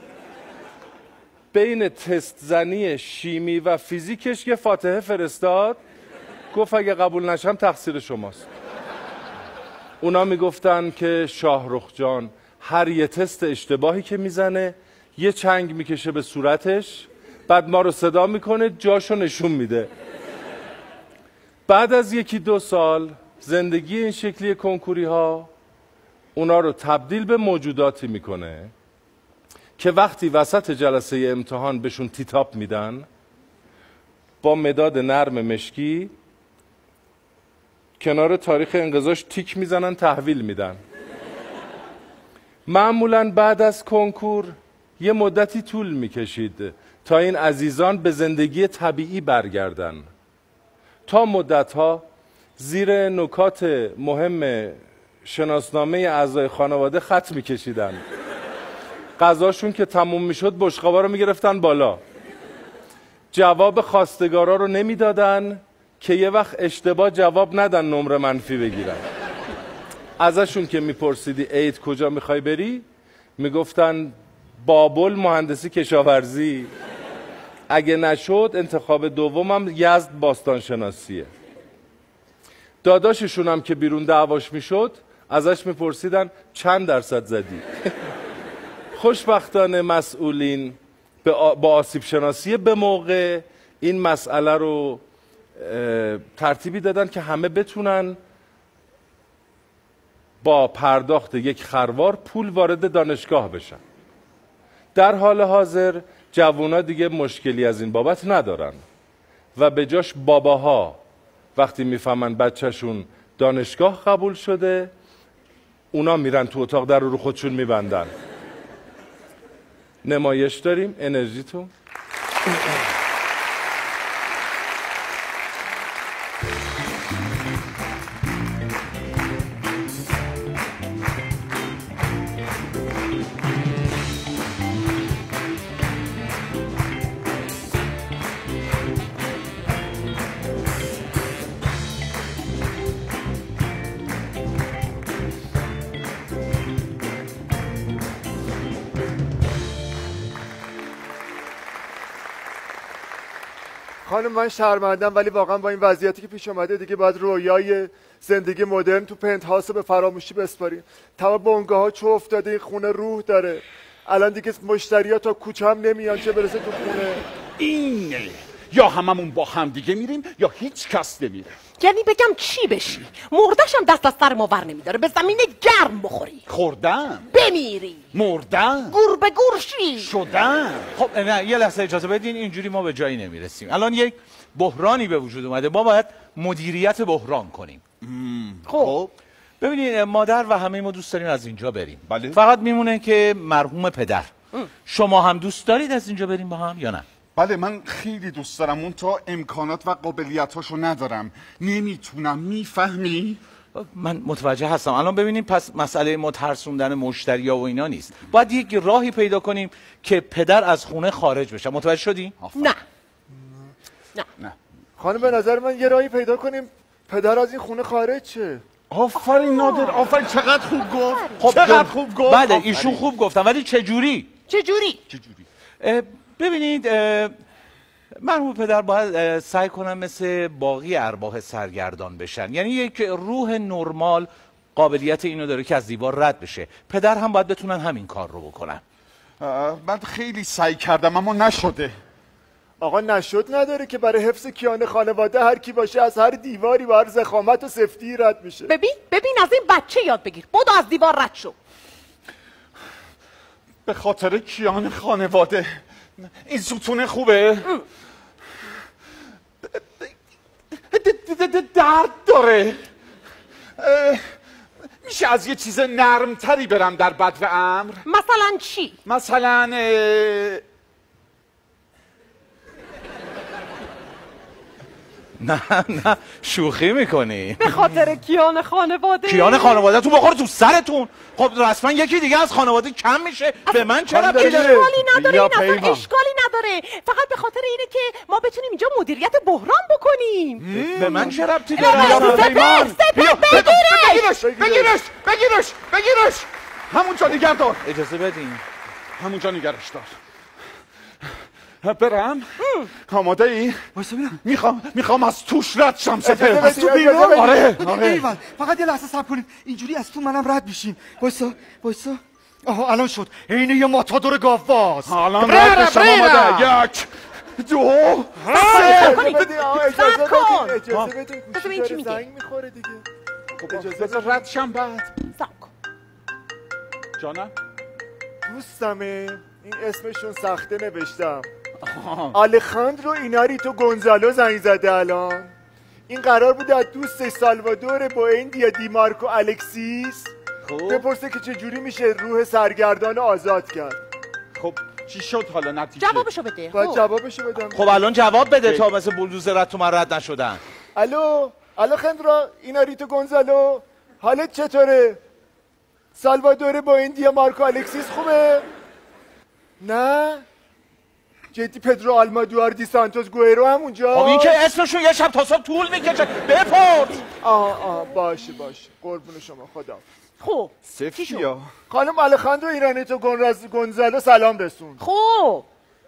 بین تست زنی شیمی و فیزیکش یه فاتحه فرستاد، گفت اگه قبول نشم تقصیر شماست. اونا میگفتن که شاهرخ جان هر یه تست اشتباهی که میزنه یه چنگ میکشه به صورتش، بعد ما رو صدا میکنه جاشو نشون میده. بعد از یکی دو سال زندگی این شکلی کنکوری ها اونا رو تبدیل به موجوداتی میکنه که وقتی وسط جلسه امتحان بهشون تیتاپ میدن با مداد نرم مشکی کنار تاریخ انقضاش تیک میزنن تحویل میدن. معمولاً بعد از کنکور یه مدتی طول میکشید تا این عزیزان به زندگی طبیعی برگردن. تا مدتها زیر نکات مهم شناسنامه اعضای خانواده خط میکشیدن. غذاشون که تموم میشد بشقابا رو میگرفتن بالا. جواب خواستگارا رو نمیدادن که یه وقت اشتباه جواب ندن نمره منفی بگیرن. ازشون که میپرسیدی عید کجا میخوای بری میگفتن بابل مهندسی کشاورزی، اگه نشد انتخاب دومم یزد باستان شناسیه. داداششون هم که بیرون دعواش میشد ازش میپرسیدن چند درصد زدی. خوشبختانه مسئولین با آسیب شناسی به موقع این مسئله رو ترتیبی دادن که همه بتونن با پرداخت یک خروار پول وارد دانشگاه بشن. در حال حاضر جوونا دیگه مشکلی از این بابت ندارن و به جاش باباها وقتی میفهمن بچهشون دانشگاه قبول شده اونا میرن تو اتاق در رو خودشون میبندن. نمایش داریم انرژیتون. خانم من شرمندم ولی واقعا با این وضعیتی که پیش اومده دیگه باید رویای زندگی مدرن تو پنت هاوس رو به فراموشی بسپاریم. تمام بنگاه ها چو افتاده، این خونه روح داره. الان دیگه مشتری ها تا کوچه هم نمیان چه برسه تو خونه. اینه یا هممون با هم دیگه میریم یا هیچ کس نمیره. یعنی بگم چی بشی؟ مردشم دست از سر ما ور نمیداره، به زمین گرم بخوری، خوردم، بمیری، مردم، گور به گور شی شدم. خب نه یه لحظه اجازه بدین، اینجوری ما به جایی نمیرسیم. الان یک بحرانی به وجود اومده، ما باید مدیریت بحران کنیم. خب ببینید مادر و همه ما دوست داریم از اینجا بریم. بله. فقط میمونه که مرحوم پدر ام. شما هم دوست دارید از اینجا بریم با هم یا نه؟ بله من خیلی دوست دارم، اون تا امکانات و قابلیتاشو ندارم، نمیتونم. میفهمی؟ من متوجه هستم. الان ببینیم پس مسئله ما ترسوندن مشتریا و اینا نیست، باید یک راهی پیدا کنیم که پدر از خونه خارج بشه. متوجه شدی؟ نه نه نه خانم به نظر من یه راهی پیدا کنیم پدر از این خونه خارج شه. آفرین نادر، آفرین. چقدر خوب گفت. خب چقدر خوب گفت. بله ایشون خوب گفتن، ولی چه جوری؟ چه جوری؟ چه جوری؟ ببینید مرحوم پدر باید سعی کنن مثل باقی ارواح سرگردان بشن، یعنی یک روح نرمال قابلیت اینو داره که از دیوار رد بشه. پدر هم باید بتونن همین کار رو بکنن. من خیلی سعی کردم اما نشده. آقا نشد نداره که برای حفظ کیان خانواده هر کی باشه از هر دیواری و هر زخامت و سفتی رد میشه. ببین ببین از این بچه یاد بگیر، بدو از دیوار رد شو. به خاطر کیان خانواده. این ستونه خوبه؟ درد داره. میشه از یه چیز نرمتری برم در بدو امر؟ مثلا چی؟ مثلا نه نه شوخی میکنی. به خاطر کیان خانواده. کیان خانواده تو بخور تو سرتون. خب رسما یکی دیگه از خانواده کم میشه، به من چرا اشکالی نداره، این اصلا اشکالی نداره، فقط به خاطر اینه که ما بتونیم اینجا مدیریت بحران بکنیم. به من چه ربطی داره؟ سپر سپر بگیرش بگیرش بگیرش بگیرش همونجا نگه دار. اجازه بدین. همونجا نگرش دار. برم؟ آماده ای؟ میخوام میخوام از توش رد شم. سپر از تو بیرون؟ آره آره. ایوان فقط یه لحظه صبر کنید، اینجوری از تو منم رد بشین. وایسا وایسا. آها الان شد. اینه یه ماتادور گاواز. الان رد بشم. آماده. یک دو سه. اجازه کن. اجازه بدین گوشی داره زنگ میخوره دیگه. خب اجازه رد شم بعد. صبر کن. جانم دوستمه، این اسمشون سخته نوشتم. آلخاندرو ایناریتو گونزالو زنگ زده الان. این قرار بوده از دوستش سالوادور با ایندیا دیمارکو الکسیس بپرسه که چجوری میشه روح سرگردان آزاد کرد. خب چی شد حالا نتیجه؟ جوابشو بده. باید جوابشو بدم. خب الان جواب بده تا مثل بولدوزر رد تو من رد نشدن. الو آلخاندرو ایناریتو گونزالو، حالت چطوره؟ سالوادور با ایندیا مارکو الکسیس خوبه؟ نه؟ جدی پدرو آلمادوار دی سانتوس گوئرو هم اونجا؟ خب این که اسمشون یه شب تا صبح طول میکشه. بپرس. آه آه باشه باشه قربون شما خدا. خب سفیا خانم آلخاندرو ایرانیتو گونزالو سلام رسون. خب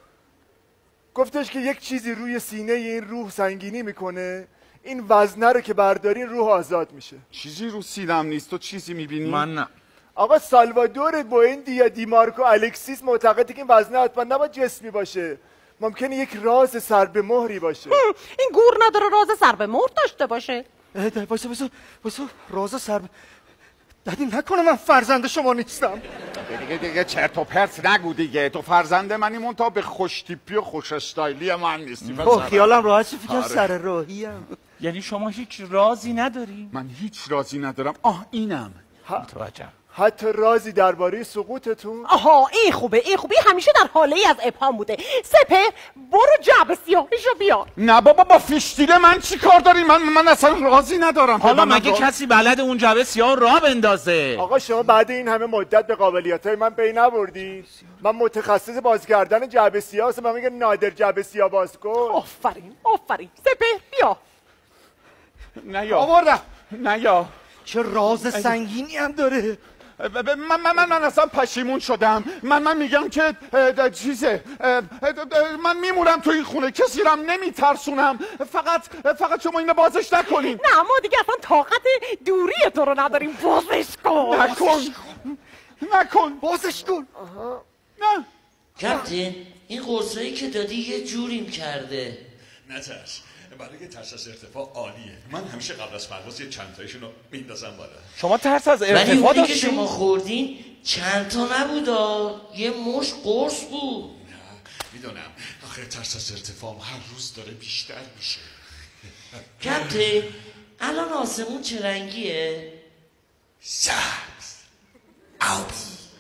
گفتش که یک چیزی روی سینه این روح سنگینی میکنه، این وزنه رو که بردارین روح آزاد میشه. چیزی رو سینم نیست، تو چیزی میبینی؟ من نه. آقا سالوادور بوئندیا دیمارکو الکسیس معتقده که این وزنه حتما نباید جسمی باشه، ممکنه یک راز سر به مهری باشه. این گور نداره راز سر به مهر داشته باشه. وایسا وایسا وایسا راز سر دادی نکنه من فرزند شما نیستم. دیگه دیگه چرت و پرت نگو دیگه، تو فرزند منی منتها به خوش تیپی و خوش استایلی من نیستی. خب خیالم راحت شد فکر سر راهیم. یعنی شما هیچ رازی نداری؟ من هیچ رازی ندارم. آه اینم متوجهم. حتی رازی درباره سقوطتون؟ آها این خوبه این خوبه، همیشه در حاله ای از ابهام بوده. سپر برو جعبه سیاهیشو بیار. نه بابا با فیشتیل من چی کار داری؟ من من اصلا رازی ندارم. حالا مگه کسی بلد اون جعبه سیاه راه بندازه؟ آقا شما بعد این همه مدت به قابلیت‌های من پی نبردی؟ من متخصص باز کردن جعبه سیاه هستم، من میگم نادر جعبه سیاه باز کن. آفرین آفرین سپر بیا. نه یا آوردم. نه یا چه راز سنگینی هم داره. من من من, من اصلا پشیمون شدم. من من میگم که چیزه، من میمونم تو این خونه، کسی رم نمیترسونم. فقط فقط شما اینو بازش نکنین. نه ما دیگه اصلا طاقت دوری تو رو نداریم. بازش کن. نکن نکن بازش کن. نه کپتن این قرصایی که دادی یه جوریم کرده. نترس، برای ترس از ارتفاع عالیه. من همیشه قبل از پرواز یه چند تایشون رو میندازم بالا. شما ترس از ولی ارتفاع اونی که داشتین؟ شما خوردین چند تا نبودا، یه مش قرص بود. نه میدونم، آخه ترس از ارتفاع هر روز داره بیشتر میشه. کپتن الان آسمون چه رنگیه؟ سبز، آبی.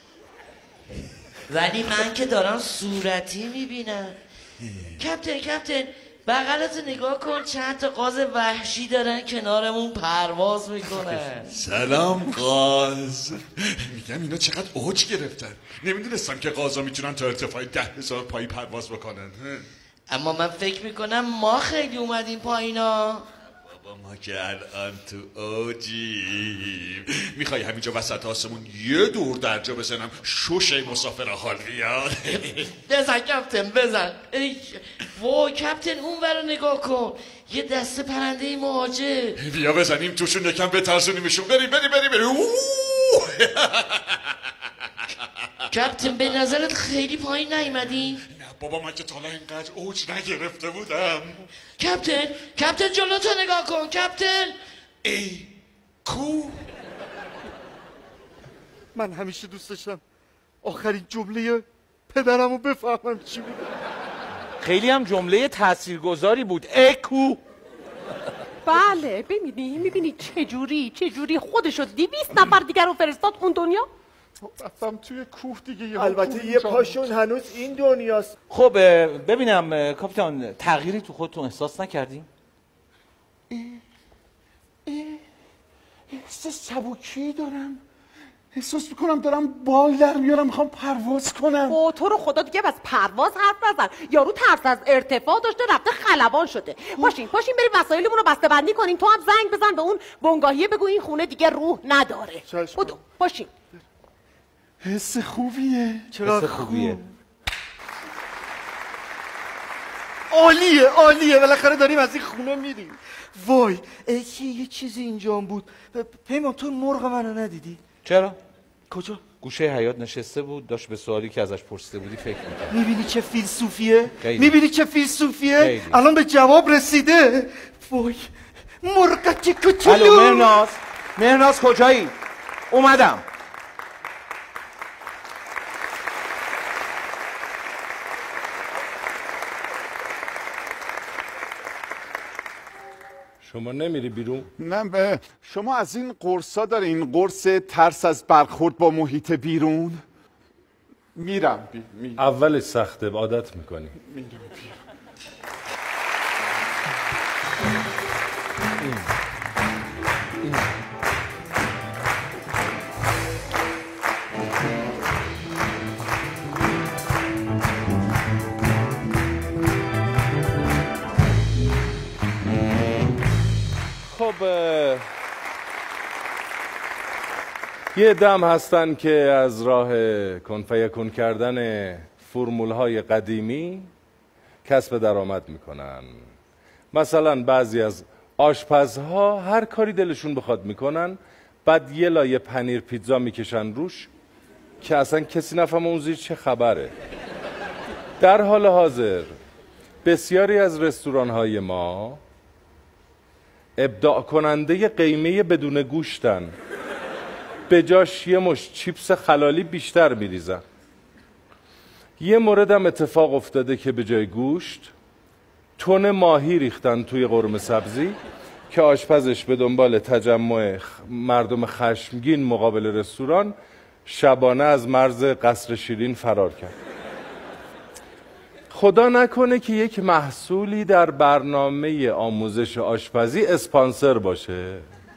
ولی من که دارم صورتی میبینم. کپتن کپتن بغلت نگاه کن، چند تا قاز وحشی دارن کنارمون پرواز میکنن. سلام قاز. میگم اینا چقدر اوج گرفتن. نمیدونستم که قازا میتونن تا ارتفاع ده هزار پایی پرواز بکنن. اما من فکر میکنم ما خیلی اومدیم پایینا. بابا ما که الان تو اوجیم. میخوای همینجا وسط آسمون یه دور درجا بزنم شوشه مسافر حال بیاد؟ بزن کپتن بزن. ای وای کپتن اون ور رو نگاه کن، یه دسته پرنده مهاجر. بیا بزنیم توشون یکم بترسونیمشون. بریم بریم بریم بریم. کپتن به نظرت خیلی پایین نیومدیم؟ نه بابا من که تا حالا اینقدر اوج نگرفته بودم. کپتن کپتن جلوتو نگاه کن کپتن. ای کو. من همیشه دوست داشتم آخرین جمله پدرمو بفهمم چی بود. خیلی هم جمله تاثیرگذاری بود. اکو. بله ببینی میبینی چجوری چجوری خودشو دویست نفر دیگر رو فرستاد اون دنیا. رفتم توی کوه دیگه. البته یه پاشون هنوز این دنیاست. خب ببینم کاپیتان تغییری تو خودتون احساس نکردین؟ احساس سبکی دارم. احساس میکنم دارم بال در میارم، میخوام پرواز کنم. با تو رو خدا دیگه بس پرواز حرف نزن. یارو ترس از ارتفاع داشته رفته خلبان شده. پاشین پاشین بریم وسایلمون رو بسته بندی کنیم. تو هم زنگ بزن به اون بنگاهیه بگو این خونه دیگه روح نداره. بدو پاشین. حس خوبیه. چرا حس خوبیه. عالیه عالیه، بالاخره داریم از این خونه میریم. وای یه یه چیزی اینجا بود. پیمان تو مرغ منو ندیدی؟ چرا؟ کجا؟ گوشه حیاط نشسته بود، داشت به سوالی که ازش پرسیده بودی فکر میکرد. میبینی چه فیلسوفیه؟ خیلی. میبینی چه فیلسوفیه؟ خیلی. الان به جواب رسیده. وای مرغک کوچولو. الو مهناز، مهناز کجایی؟ اومدم. شما نمیری بیرون؟ نه به شما از این قرصا دارین، قرص ترس از برخورد با محیط بیرون؟ میرم بی... می... اولش سخته، عادت میکنی. میرم خب یه دم هستن که از راه کنفیکون کردن فرمول های قدیمی کسب درآمد میکنن. مثلا بعضی از آشپزها هر کاری دلشون بخواد میکنن، بعد یه لایه پنیر پیتزا میکشن روش که اصلا کسی نفهمه اون زیر چه خبره. در حال حاضر بسیاری از رستوران های ما ابداع کننده قیمه بدون گوشتن، به جاش یه مش چیپس خلالی بیشتر میریزن. یه موردم اتفاق افتاده که به جای گوشت تن ماهی ریختن توی قرمه سبزی که آشپزش به دنبال تجمع مردم خشمگین مقابل رستوران شبانه از مرز قصر شیرین فرار کرد. خدا نکنه که یک محصولی در برنامه آموزش آشپزی اسپانسر باشه.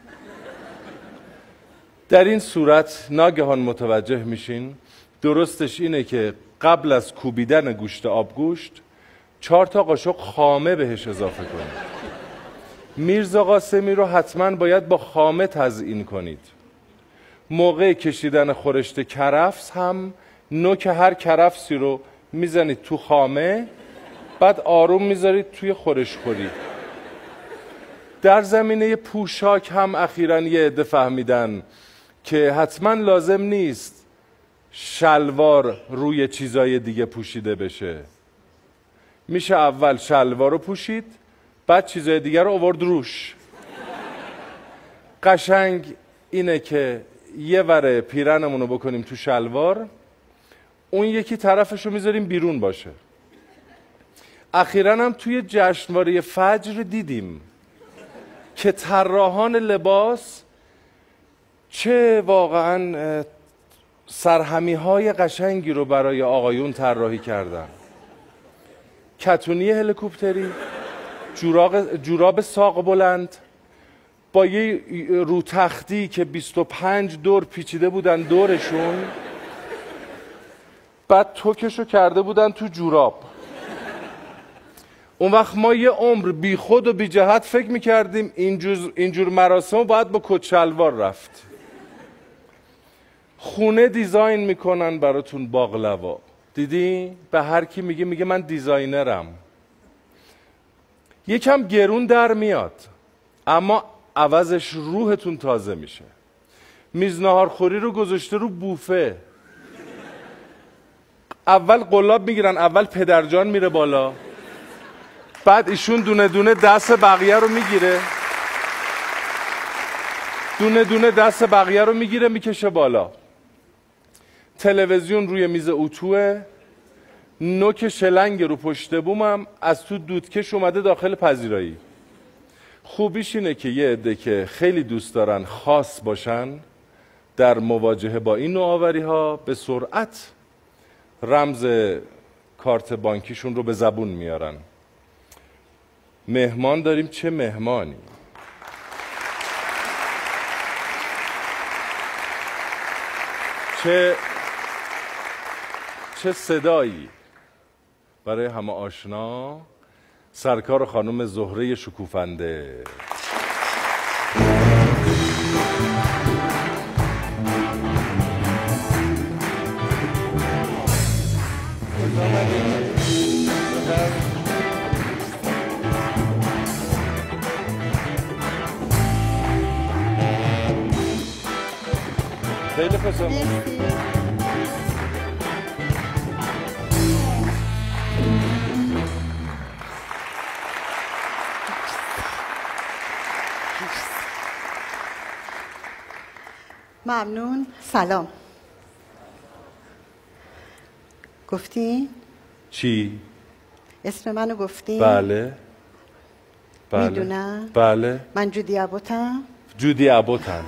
در این صورت ناگهان متوجه میشین درستش اینه که قبل از کوبیدن گوشت آبگوشت چهار تا قاشق خامه بهش اضافه کنید. میرزا قاسمی رو حتما باید با خامه تزیین کنید. موقع کشیدن خورشت کرفس هم نوک هر کرفسی رو میزنید تو خامه، بعد آروم میذارید توی خورشخوری. در زمینه پوشاک هم اخیراً یه عده فهمیدن که حتما لازم نیست شلوار روی چیزای دیگه پوشیده بشه. میشه اول شلوار رو پوشید، بعد چیزای دیگه رو آورد روش. قشنگ اینه که یه وره پیرنمون رو بکنیم تو شلوار، اون یکی طرفش رو میذاریم بیرون باشه. اخیراً هم توی جشنواره فجر دیدیم که طراحان لباس چه واقعاً سرهمی های قشنگی رو برای آقایون طراحی کردن. کتونی هلیکوپتری، جوراب, جوراب ساق بلند با یه رو تختی که بیست و پنج دور پیچیده بودن دورشون، بعد توکشو کرده بودن تو جوراب. اون وقت ما یه عمر بی خود و بی جهت فکر میکردیم اینجور, اینجور مراسم باید با کت شلوار رفت. خونه دیزاین میکنن براتون باقلوا، دیدی؟ به هر کی میگه میگه من دیزاینرم. یکم گرون در میاد اما عوضش روحتون تازه میشه. میز ناهارخوری رو گذاشته رو بوفه، اول قلاب میگیرن، اول پدرجان میره بالا، بعد ایشون دونه دونه دست بقیه رو میگیره، دونه دونه دست بقیه رو میگیره میکشه بالا. تلویزیون روی میز اتوه، نوک شلنگ رو پشت بومم از تو دودکش اومده داخل پذیرایی. خوبیش اینه که یه عده که خیلی دوست دارن خاص باشن در مواجهه با این نوآوری ها به سرعت رمز کارت بانکیشون رو به زبون میارن. مهمان داریم، چه مهمانی! چه چه صدایی برای همه آشنا، سرکار خانم زهره شکوفنده. خیلی خوش آمدید. ممنون. سلام. گفتی؟ چی؟ اسم منو گفتی؟ بله بله میدونم. بله من جودی ابوتم. جودی ابوتم.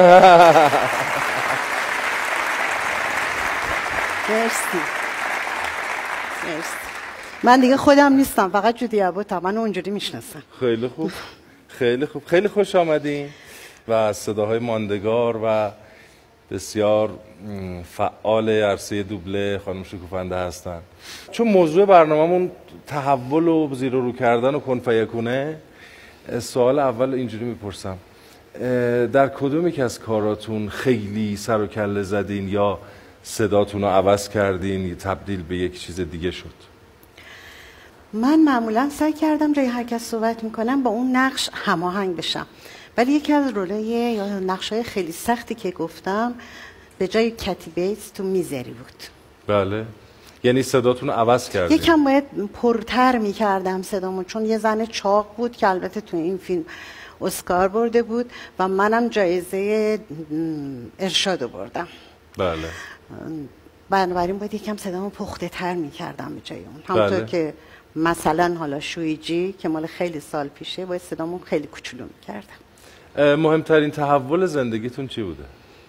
مرسی مرسی. من دیگه خودم نیستم، فقط جودی ابوتم، من اونجوری میشناسم. خیلی خوب خیلی خوب خیلی خوش آمدین و صداهای ماندگار و بسیار فعال عرصه دوبله خانم شکوفنده هستن. چون موضوع برنامه‌مون تحول و زیر و رو کردن و کن فیکونه، سوال اول اینجوری میپرسم، در کدوم یکی از کاراتون خیلی سر و کله زدین یا صداتون رو عوض کردین یا تبدیل به یک چیز دیگه شد؟ من معمولا سعی کردم جای هر کس صحبت میکنم با اون نقش هماهنگ بشم، ولی یکی از رولای یا نقشای خیلی سختی که گفتم به جای کتی بیتس تو میزری بود. بله، یعنی صداتون رو عوض کردین. یکم باید پرتر میکردم صدامو، چون یه زن چاق بود که البته تو این فیلم اسکار برده بود و منم جایزه ارشاد بردم. بله. بنابراین باید یکم صدامو پخته تر میکردم به جای اون. همونطور بله. که مثلا حالا شویجی که مال خیلی سال پیشه باید صدامو خیلی کوچولو میکردم. مهمترین تحول زندگیتون چی بوده؟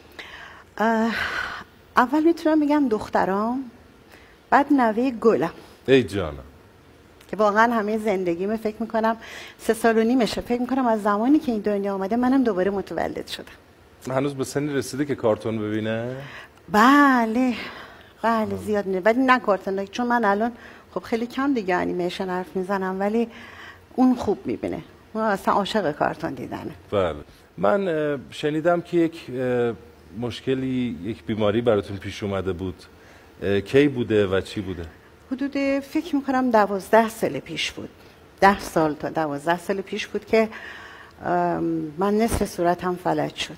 اول میتونم بگم دخترام، بعد نوه گلم. ای جانم. که واقعا همه زندگیمه فکر میکنم سه سال و نیمشه، فکر میکنم از زمانی که این دنیا آمده منم دوباره متولد شدم. هنوز به سنی رسیده که کارتون ببینه؟ بله بله زیاد نه، ولی نه کارتون، چون من الان خب خیلی کم دیگه انیمیشن حرف میزنم، ولی اون خوب میبینه، اون اصلا عاشق کارتون دیدنه. بله. من شنیدم که یک مشکلی، یک بیماری براتون پیش اومده بود. کی بوده و چی بوده؟ حدود فکر میکنم دوازده سال پیش بود. ده سال تا دوازده سال پیش بود که من نصف صورتم فلج شد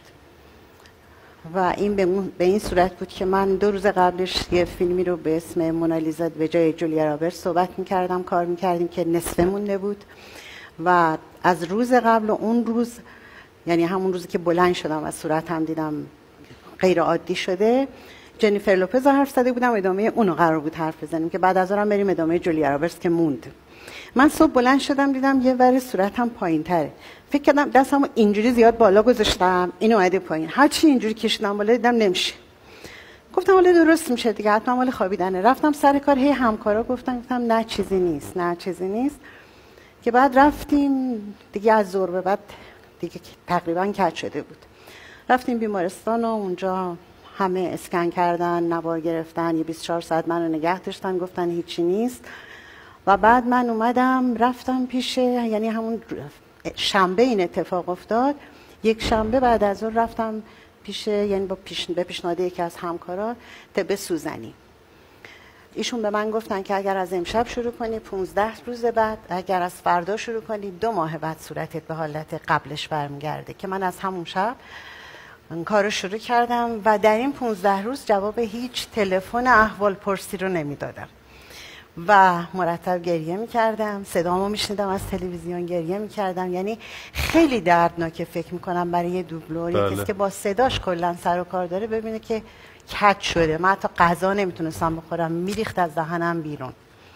و این به, به این صورت بود که من دو روز قبلش یه فیلمی رو به اسم مونالیزا به جای جولیا رابرت صحبت میکردم، کار میکردیم که نصفه مونده بود و از روز قبل و اون روز، یعنی همون روزی که بلند شدم و صورتم دیدم غیر عادی شده، جنیفر لوپز حرف زده بودم، ادامه اونو قرار بود حرف بزنیم که بعد از اونم بریم ادامه جولیا رابرت که موند. من صبح بلند شدم دیدم یه ور صورتم پایین تره، فکر کردم دستمو اینجوری زیاد بالا گذاشتم این اومده پایین، هرچی اینجوری کشیدم بالا دیدم نمیشه. گفتم حالا درست میشه دیگه، حتما مال خوابیدنه. رفتم سر کار، هی همکارا گفتن گفتم نه چیزی نیست، نه چیزی نیست، که بعد رفتیم دیگه از ظهر به بعد دیگه تقریبا کج شده بود. رفتیم بیمارستان و اونجا همه اسکن کردن، نوار گرفتن، یه بیست و چهار ساعت منو نگه داشتن، گفتن هیچی نیست. و بعد من اومدم رفتم پیش، یعنی همون شنبه این اتفاق افتاد، یک شنبه بعد از اون رفتم پیش، یعنی با پیش به پیشنهاد یکی از همکارا طب سوزنی. ایشون به من گفتن که اگر از امشب شروع کنی پونزده روز بعد، اگر از فردا شروع کنی دو ماه بعد صورتت به حالت قبلش برمیگرده. که من از همون شب این کارو شروع کردم و در این پونزده روز جواب هیچ تلفن احوال پرسی رو نمیدادم و مرتب گریه میکردم، صدامو میشنیدم از تلویزیون، گریه میکردم. یعنی خیلی دردناکه فکر میکنم برای یه دوبلور، بله. کسی که با صداش کلا سر و کار داره ببینه که کج شده. من حتی غذا نمیتونستم بخورم، میریخت از دهنم بیرون.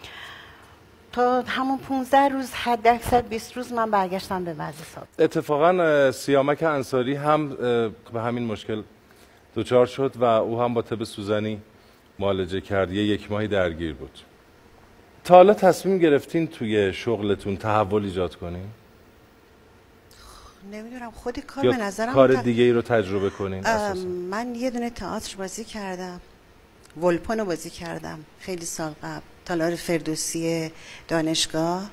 تا همون پونزده روز، حد اکثر بیست روز، من برگشتم به وضع ثابت. اتفاقا سیامک انصاری هم به همین مشکل دچار شد و او هم با طب سوزنی معالجه کرد، یه یک ماهی درگیر بود. تا حالا تصمیم گرفتین توی شغلتون تحول ایجاد کنین؟ نمیدونم، خود کار به نظرم کار تا... دیگه ای رو تجربه کنین اساسا؟ من یه دونه تئاتر بازی کردم، ولپن رو بازی کردم خیلی سال قبل، تالار فردوسی دانشگاه.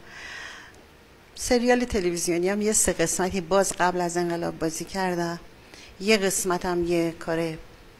سریال تلویزیونی هم یه سه قسمتی باز قبل از انقلاب بازی کردم. یه قسمت هم یه کار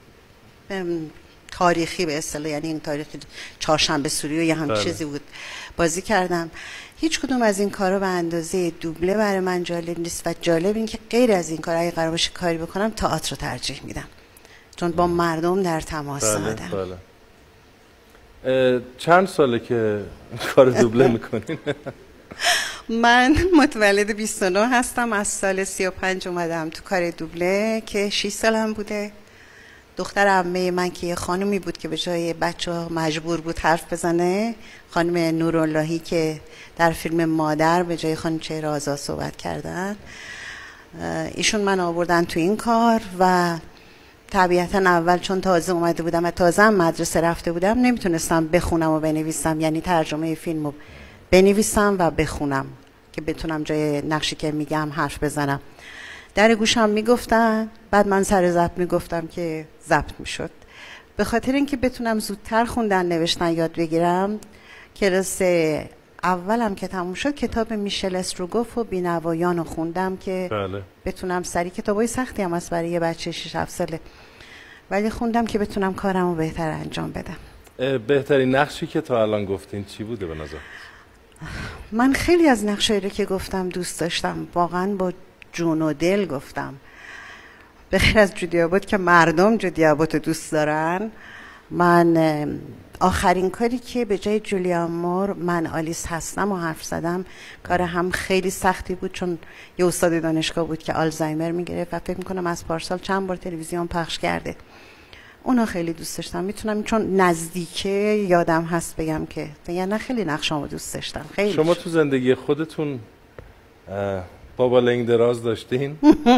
تاریخی به اصطلاح، یعنی این تاریخ چهارشنبه سوری و یه هم چیزی بود بازی کردم. هیچ کدوم از این کارا به اندازه دوبله برای من جالب نیست و جالب این که غیر از این کار اگه قرار باشه کاری بکنم تئاتر رو ترجیح میدم، چون با مردم در تماس آدم. بله بله. چند ساله که کار دوبله میکنین؟ من متولد بیست و نه هستم، از سال سی و پنج اومدم تو کار دوبله که شش سالم بوده. دختر عمه من که یه خانومی بود که به جای بچه ها مجبور بود حرف بزنه، خانم نوراللهی که در فیلم مادر به جای خانم چهره آزاد صحبت کردن، ایشون من آوردن تو این کار و طبیعتا اول چون تازه اومده بودم و تازه هم مدرسه رفته بودم نمیتونستم بخونم و بنویسم، یعنی ترجمه فیلم رو بنویسم و بخونم که بتونم جای نقشی که میگم حرف بزنم. در گوشم میگفتن، بعد من سر ضبط میگفتم که ضبط میشد. به خاطر اینکه بتونم زودتر خوندن نوشتن یاد بگیرم، کلاس اولم که تموم شد کتاب میشل استروگوف و بینوایان رو خوندم که بله. بتونم سری، کتابای سختی هم هست برای یه بچه شش هفت ساله، ولی خوندم که بتونم کارم رو بهتر انجام بدم. بهترین نقشی که تا الان گفتین چی بوده به نظر؟ من خیلی از نقشایی رو که گفتم دوست داشتم، واقعا با جون و دل گفتم. به غیر از جودی آباد که مردم جودی آباد رو دوست دارن، من آخرین کاری که به جای جولیا مور من آلیس هستم و حرف زدم، کار هم خیلی سختی بود چون یه استاد دانشگاه بود که آلزایمر میگرفت و فکر میکنم از پارسال چند بار تلویزیون پخش کرده. اونا خیلی دوست داشتم، میتونم چون نزدیکه یادم هست بگم که یعنی خیلی نقشامو دوست داشتم. خیلی شما تو زندگی خودتون بابا لنگ دراز داشتین؟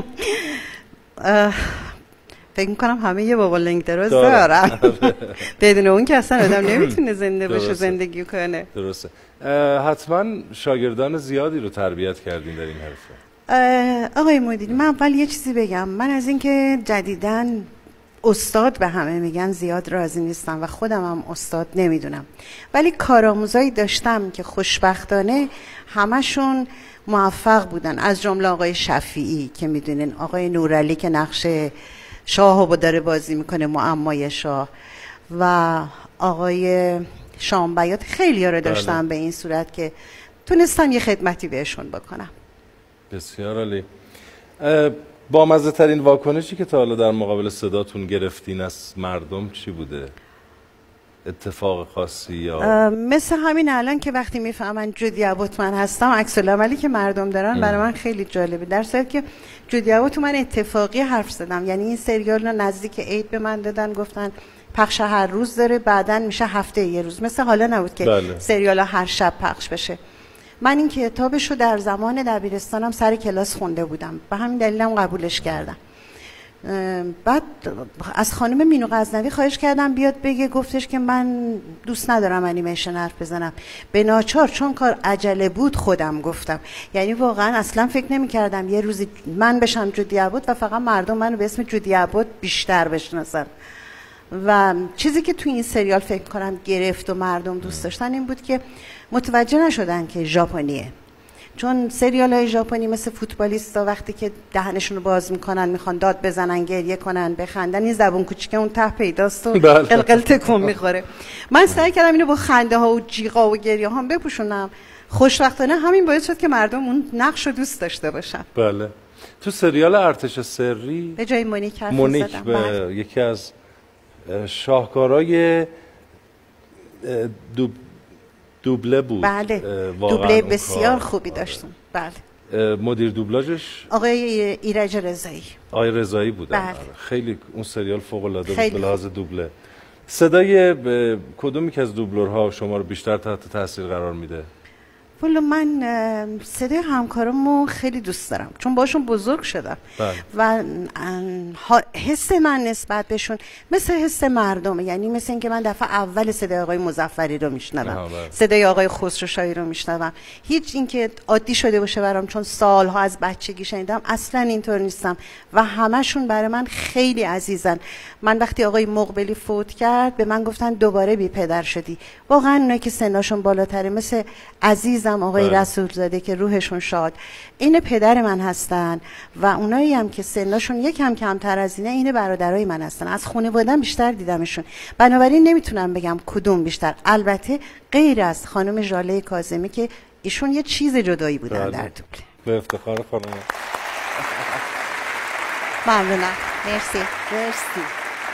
فکر میکنم همه یه بابا لنگ دراز دارن. بدون اون که اصلا آدم نمیتونه زنده باشه، زندگی کنه. درسته. حتما شاگردان زیادی رو تربیت کردین در این حرفه. آقای مدیری، من اول یه چیزی بگم. من از اینکه جدیدن استاد به همه میگن زیاد راضی نیستم و خودم هم استاد نمیدونم، ولی کارآموزایی داشتم که خوشبختانه همشون موفق بودن، از جمله آقای شفیعی که میدونین، آقای نورعلی که نقش شاه داره بازی میکنه، معمای شاه. و آقای شامبیات خیلی ها رو داشتم به این صورت که تونستم یه خدمتی بهشون بکنم. بسیار عالی. با مزه ترین واکنشی که تا حالا در مقابل صداتون گرفتین از مردم چی بوده؟ اتفاق خاصی یا مثل همین الان که وقتی میفهمن جودی ابوت من هستم، عکس العملی که مردم دارن برای من خیلی جالبه. در صورتی که جودی ابوت من اتفاقی حرف زدم، یعنی این سریال رو نزدیک عید به من دادن، گفتن پخش هر روز داره، بعداً میشه هفته یه روز، مثل حالا نبود که بله. سریال ها هر شب پخش بشه. من این کتابش رو در زمان دبیرستانم سر کلاس خونده بودم، به همین دلیلم قبولش کردم. بعد از خانم مینو غزنوی خواهش کردم بیاد بگه، گفتش که من دوست ندارم انیمیشن حرف بزنم. به ناچار چون کار عجله بود خودم گفتم، یعنی واقعا اصلا فکر نمی کردم یه روزی من بشم جودی ابوت و فقط مردم منو به اسم جودی ابوت بیشتر بشناسن. و چیزی که تو این سریال فکر کنم گرفت و مردم دوست داشتن این بود که متوجه نشدن که ژاپنیه، چون سریال های ژاپنی مثل فوتبالیستا وقتی که دهنشون رو باز میکنن میخوان داد بزنن، گریه کنن، بخندن، این زبون کوچیکه اون ته پیداست و قلقل تکون میخوره. من سعی کردم اینو با خنده ها و جیغا و گریه هم بپوشونم. خوشبختانه همین باعث شد که مردم اون نقش رو دوست داشته باشن. بله. تو سریال ارتش سری به جای مونیک حرف مونیک زدم. به بله. یکی از شاهکارهای دوب دوبله بود. بله. دوبله بسیار خوبی داشتون. بله. مدیر دوبلاژش آقای ایرج رضایی. آقای رضایی بودن. بله. خیلی اون سریال فوق العاده بود به لحاظ دوبله. صدای کدومی که از دوبلورها شما رو بیشتر تحت تاثیر قرار میده؟ والا من صدای همکارمو خیلی دوست دارم چون باشون بزرگ شدم. بله. و حس من نسبت بهشون مثل حس مردمه، یعنی مثل اینکه من دفعه اول صدای آقای مظفری رو میشنوم، صدای آقای خسروشاهی رو میشنوم. هیچ اینکه عادی شده باشه برام چون سالها از بچگی شنیدم، اصلا اینطور نیستم و همشون برای من خیلی عزیزن. من وقتی آقای مقبلی فوت کرد به من گفتن دوباره بی پدر شدی. واقعا اونایی که سنشون بالاتره مثل عزیزم آقای بله. رسول زاده که روحشون شاد، این پدر من هستن و اونایی هم که سنشون یکم کمتر از اینه این برادرای من هستن. از خانواده‌ام بیشتر دیدمشون، بنابراین نمیتونم بگم کدوم بیشتر. البته غیر از خانم ژاله کاظمی که ایشون یه چیز جدایی بودن بله. در دوبله. به افتخار خانم. ممنونم. مرسی. مرسی.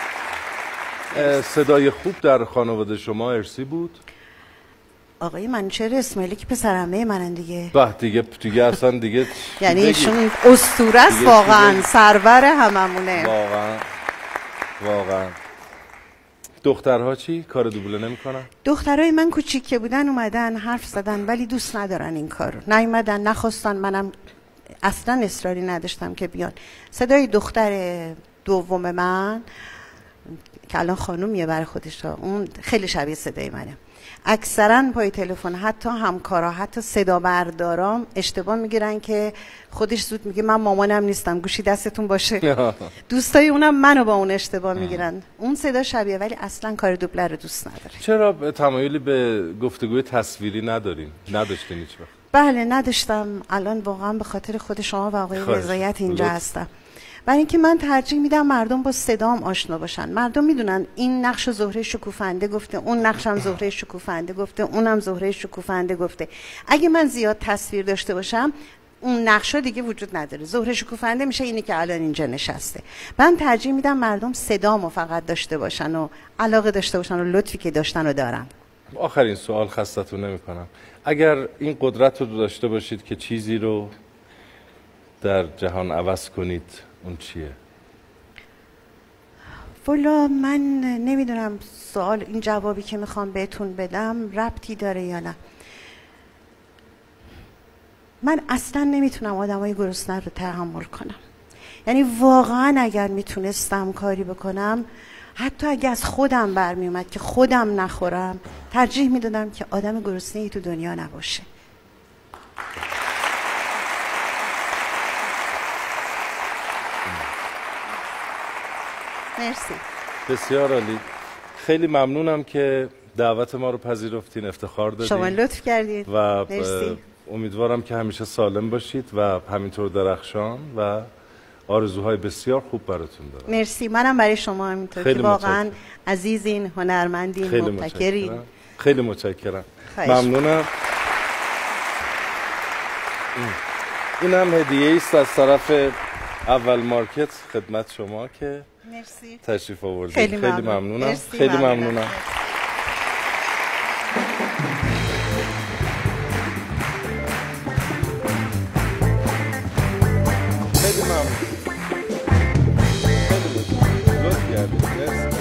صدای خوب در خانواده شما ارثی بود؟ آقای منوچهر اسماعیلی که پسر عمه منن دیگه. به دیگه دیگه اصلا دیگه یعنی ایشون اسطوره است واقعا، سرور هممونه. واقعا واقعا. دخترها چی؟ کار دوبله نمیکنن؟ دخترای من کوچیک که بودن اومدن حرف زدن ولی دوست ندارن این کارو. نیومدن، نخواستن، منم اصلا اصراری نداشتم که بیان. صدای دختر دوم من که الان خانومیه برای خودش، اون خیلی شبیه صدای منه. اکثرا پای تلفن حتی همکارا حتی صدا بردارام اشتباه میگیرن که خودش زود میگه من مامانم نیستم، گوشی دستتون باشه. دوستای اونم منو با اون اشتباه میگیرن. اون صدا شبیه ولی اصلا کار دوبله رو دوست نداره. چرا تمایلی به گفتگوی تصویری ندارین؟ نداشتین هیچ وقت؟ بله نداشتم. الان واقعا به خاطر خود شما و آقای رضایت اینجا هستم. برای اینکه من ترجیح میدم مردم با صدام آشنا باشن. مردم میدونن این نقش زهره شکوفنده گفته، اون نقشم زهره شکوفنده گفته، اونم زهره شکوفنده گفته. اگه من زیاد تصویر داشته باشم اون نقشا دیگه وجود نداره. زهره شکوفنده میشه اینی که الان اینجا نشسته. من ترجیح میدم مردم صدامو فقط داشته باشن و علاقه داشته باشن و لطفی که داشتن رو دارن. آخرین سوال خستتون نمیکنم. اگر این قدرت رو داشته باشید که چیزی رو در جهان عوض کنید، اون چیه؟ والا من نمیدونم سوال این جوابی که میخوام بهتون بدم ربطی داره یا نه. من اصلا نمیتونم آدمای گرسنه رو تحمل کنم. یعنی واقعا اگر میتونستم کاری بکنم، حتی اگه از خودم برمی اومد که خودم نخورم، ترجیح میدادم که آدم گرسنه‌ای تو دنیا نباشه. مرسی. بسیار عالی. خیلی ممنونم که دعوت ما رو پذیرفتین، افتخار دادین. شما لطف کردید. و مرسی. امیدوارم که همیشه سالم باشید و همینطور درخشان و آرزوهای بسیار خوب براتون دارم. مرسی. منم برای شما همینطور که واقعا عزیزین، هنرمندین، خیلی مبتکرین. متشکرم. خیلی متشکرم. خواهش. ممنونم. این هم هدیه است از طرف اول مارکت خدمت شما که مرسی. تشریف آوردید. خیلی, خیلی ممنون. ممنونم. مرسی. خیلی ممنونم. ممنونم. خیلی ممنون. خیلی لطف کردید. مرسی.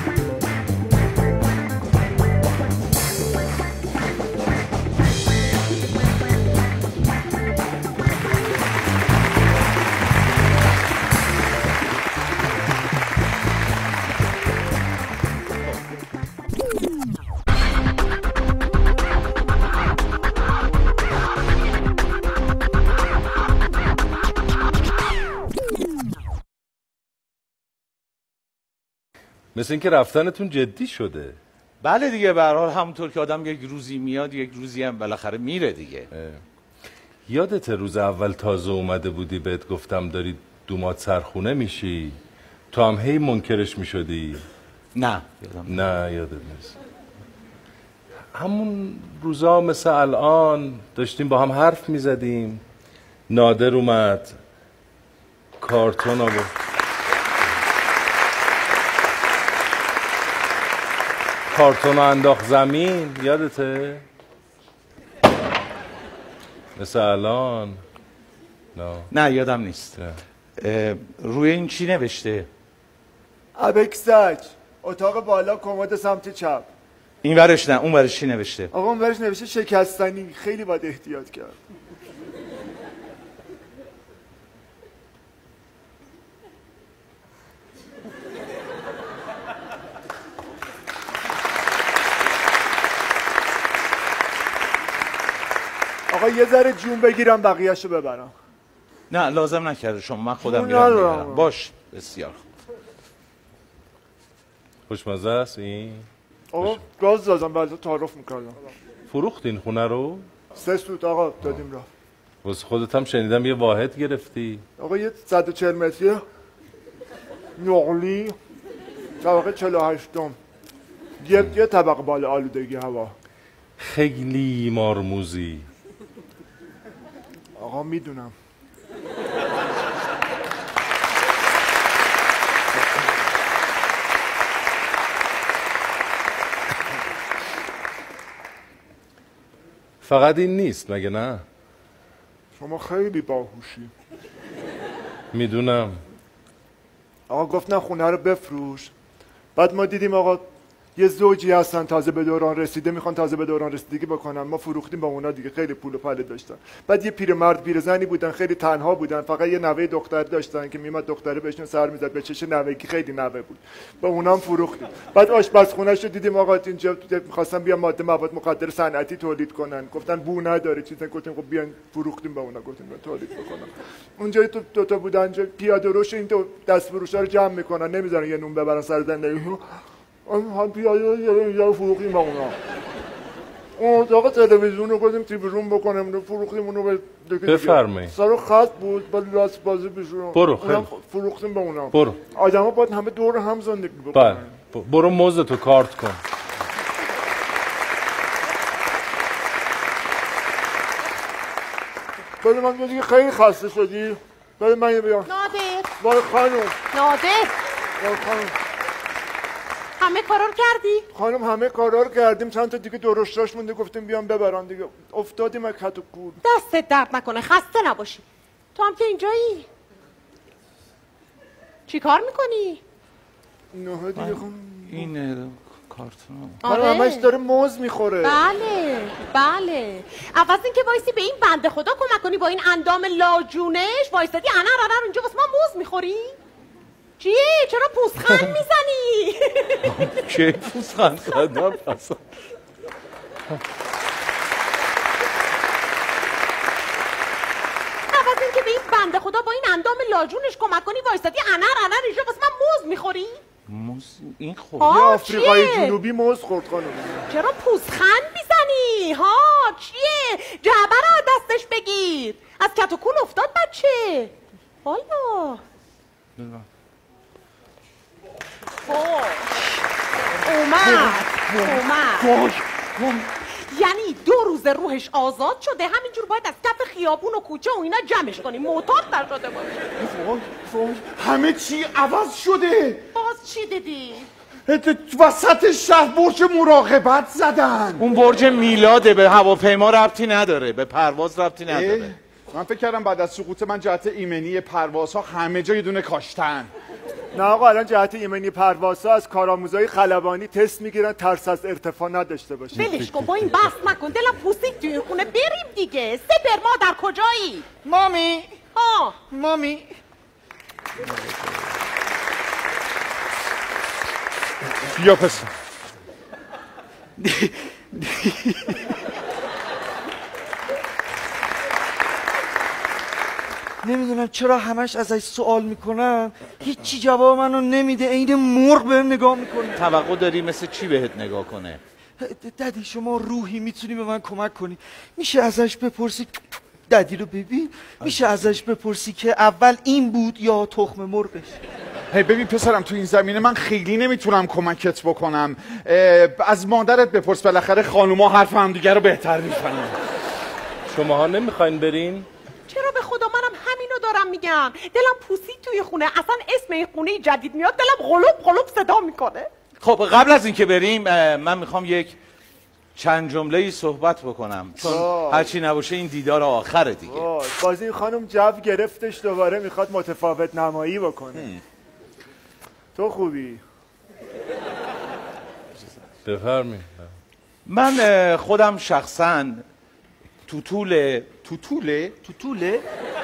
مثل اینکه رفتنتون جدی شده. بله دیگه، به هر حال همونطور که آدم یک روزی میاد یک روزی هم بالاخره میره دیگه. یادت روز اول تازه اومده بودی بهت گفتم داری دومات سرخونه میشی، تو هم هی منکرش میشدی؟ نه یادم نه یادت نیست. همون روزا مثل الان داشتیم با هم حرف میزدیم، نادر اومد کارتون آورد، کارتون انداخت زمین، یادته؟ مثل الان. نه نه یادم نیست. روی این چی نوشته؟ ابکسج اتاق بالا، کمد سمت چپ. این ورش نه، اون ورش چی نوشته؟ آقا اون ورش نوشته شکستنی. خیلی باید احتیاط کرد. آقا یه ذره جون بگیرم بقیه‌شو ببرم. نه لازم نکرده شما، من خودم جون میرم ندارم. میبرم. باش، بسیار خوب. خوشمزه است این؟ آقا گاز دادم بعد تعارف میکردم. فروختین خونه رو؟ سه سوت آقا دادیم راه. واسه خودت هم شنیدم یه واحد گرفتی. آقا یه صد و چهل متری نقلی طبقه چهل و هشتم، یه یه طبقه بالا آلودگی هوا. خیلی مارموزی. آقا میدونم. فقط این نیست مگه نه؟ شما خیلی باهوشی. میدونم. آقا گفتن خونه رو بفروش، بعد ما دیدیم آقا یه زوجی هستن تازه به دوران رسیده، میخوان تازه به دوران رسیدگی بکنن، ما فروختیم با اونا دیگه. خیلی پول و پله داشتن. بعد یه پیرمرد پیرزنی بودن، خیلی تنها بودن، فقط یه نوه دختر داشتن که میمد دختره بهشون سر میزد، به چش نوه‌گی خیلی نوه بود، با اونام هم فروختیم. بعد آشپزخونه‌ش رو دیدیم آقا اینجا می‌خواستن بیان ماده مواد مخدر صنعتی تولید کنن، گفتن بو نداره چیزا، گفتیم خب بیان فروختیم با اونا، گفتیم بیان تولید بکنن. اونجا تو دو تا بودن، اونجا پیاده روش این دو دست فروشا رو جمع میکنن، نمیذارن یه نون ببرن سر زندگی. هم پیاده رو فروختیم با اونا. اون اتاق تلویزیون رو گفتیم تیویزیون بکنیم رو فروختیم اونو به دیگه. بفرمایید. سر خط بود با لاس بازی بیشون. برو خیلی فروختیم با اونا. برو. آدما باید همه دور هم زندگی بکنن. بله. برو موزتو کارت کن. بله من دیگه خیلی خسته شدی. بله من یه بیان. نادر. بله خانم. نادر. بله خانم. همه کارا رو کردی؟ خانم همه کارا رو کردیم، چند تا دیگه درشتاش مونده گفتیم بیام ببرن دیگه. افتادیم از کت و کول. دستت درد نکنه، خسته نباشی. تو هم که اینجایی. چی کار میکنی؟ نه دیگه خب این کارتون آره همش داره موز میخوره. بله بله. عوض اینکه وایسی به این بنده خدا کمک کنی با این اندام لاجونش، وایسادی انر انر اونجا واسه ما موز میخوری؟ چیه؟ چرا پوزخند میزنی؟ چه پوزخند زدم اصلا؟ عوض اینکه به این بنده خدا با این اندام لاجونش کمک کنی، وایسادی انر انر اینجا واسه من موز میخوری؟ موز این خورد. یه آفریقای جنوبی موز خورد خانم. چرا پوزخند میزنی؟ ها چیه؟ جعبه رو دستش بگیر. از کت و کول افتاد بچه. حالا اومد اومد یعنی دو روز روحش آزاد شده، همینجور باید از کف خیابون و کوچه و اینا جمعش کنیم، معتاد نشده باشه. وای وای همه چی عوض شده. باز چی دیدی؟ وسط شهر برج مراقبت زدن. اون برج میلاده، به هواپیما ربطی نداره، به پرواز ربطی نداره. من فکر کردم بعد از سقوط من جهت ایمنی پروازها همه جا یه دونه کاشتن. نه آقا الان جهت ایمنی پروازها از کارآموزای خلبانی تست میگیرن ترس از ارتفاع نداشته باشه. ولش کن با این بحث نکن، دلم پوسید توی خونه، بریم دیگه. سپر مادر کجایی؟ مامی ها مامی بیا پسر. نمیدونم چرا همش ازش سوال میکنم، هیچی جواب منو نمیده، عین مرغ بهم نگاه میکنه. توقع داری مثل چی بهت نگاه کنه؟ ددی شما روحی میتونی به من کمک کنی؟ میشه ازش بپرسی ددی رو ببین؟ میشه ازش بپرسی که اول این بود یا تخم مرغش؟ هی ببین پسرم، تو این زمینه من خیلی نمیتونم کمکت بکنم. از مادرت بپرس، بالاخره خانوما حرف همدیگه رو بهتر میفهمن. شماها نمیخواین برین؟ چرا به خدا منم همینو دارم میگم. دلم پوسید توی خونه، اصلا اسم این خونه جدید میاد دلم غلوب غلوب صدا میکنه. خب قبل از اینکه بریم من میخوام یک چند جمله‌ای صحبت بکنم، چون هرچی نباشه این دیدار آخره دیگه. باز این خانم جو گرفتش، دوباره میخواد متفاوت نمایی بکنه. هم. تو خوبی؟ بفرمایید. من خودم شخصا تو طول تو طوله تو طوله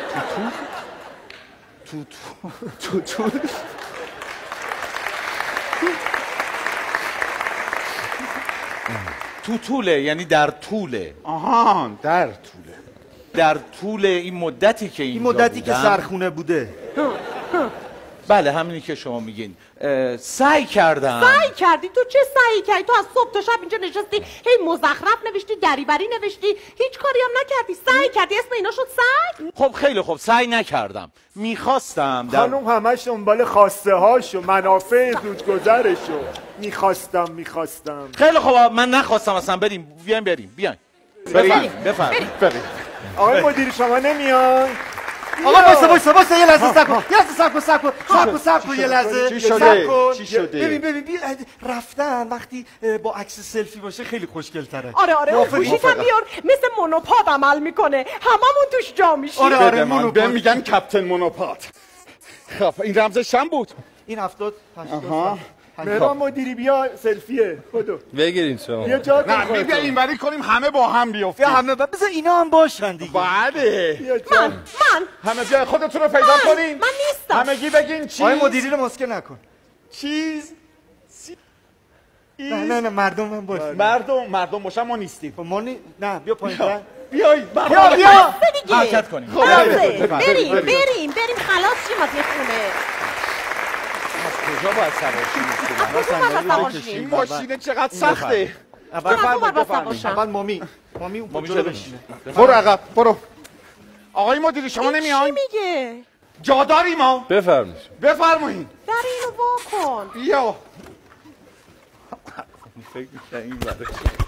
تو تو تو تو تو طوله، یعنی در طوله. آها در طوله. در طول این مدتی که این مدتی که سرخونه بوده. بله همینی که شما میگین. سعی کردم. سعی کردی؟ تو چه سعی کردی؟ تو از صبح تا شب اینجا نشستی، هی مزخرف نوشتی، دریبری نوشتی، هیچ کاری هم نکردی. سعی کردی؟ اسم اینا شد سعی؟ خب خیلی خوب، سعی نکردم. میخواستم در... خانم همش دنبال خواسته هاشو، منافع زودگذرشو. میخواستم میخواستم خیلی خوب من نخواستم اصلا. بریم بیایم بریم بیایم بریم بفرمایید بریم. آقای مدیر شما نمیان؟ آقا وایسا وایسا وایسا یه لحظه صبر کن. یه لحظه صبر کن صبر کن صبر کن صبر کن یه لحظه. چی شده؟ چی شده؟ ببین ببین ببین رفتن وقتی با عکس سلفی باشه خیلی خوشگل تره. آره آره اون گوشیت هم بیار، مثل مونوپاد عمل میکنه، هممون توش جا میشیم. آره آره مونوپاد میگن کاپیتان مونوپاد. خب این رمزش چند بود؟ این هفتاد آها. مهران مدیری بیا سلفیه. خودو بگیرین شما. بیا جا نه بیا اینوری کنیم همه با هم بیافتیم. بیا همه بذار اینا هم باشن دیگه. بله. من من همه بیا خودتون رو پیدا کنین. من نیستم. همگی بگین چیز. آقای مدیری رو مسکه نکن. چیز. نه نه نه مردم من باش. مردم مردم باشن ما نیستیم. ما نی... نه بیا پایین‌تر. بیایید بیا بیا. حرکت کنیم. بریم بریم بریم بریم خلاص شیم از این خونه. از کجا باید سوار شیم؟ این ماشین چقدر سخته. اول مامی مامی اون مامی کجا بشینه. برو عقب برو. آقای مدیری شما نمیاین؟ چی میگه؟ جا داریم ما. بفرمایید. بفرمایید. در اینو وا کن. بیا. فکر می‌کنم این بره.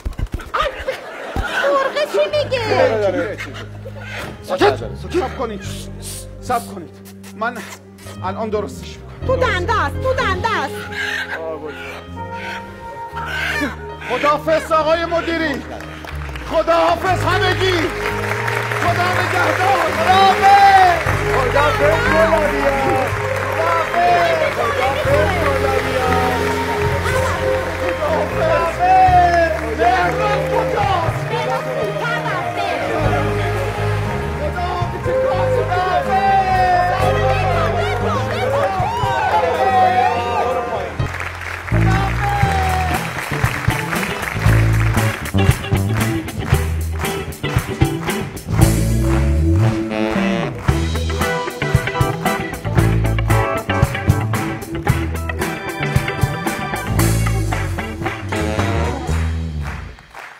مرغ چی میگه؟ ساکت ساکت کنید. صبر کنید. من الان درستش می‌کنم. تو دنده است تو دنده است. خداحافظ آقای مدیری. خداحافظ همگی. خدا نگهدار. خداحافظ. خداحافظ گلابیا. خداحافظ. خداحافظ گلابیا. خداحافظ. مهران کجاست؟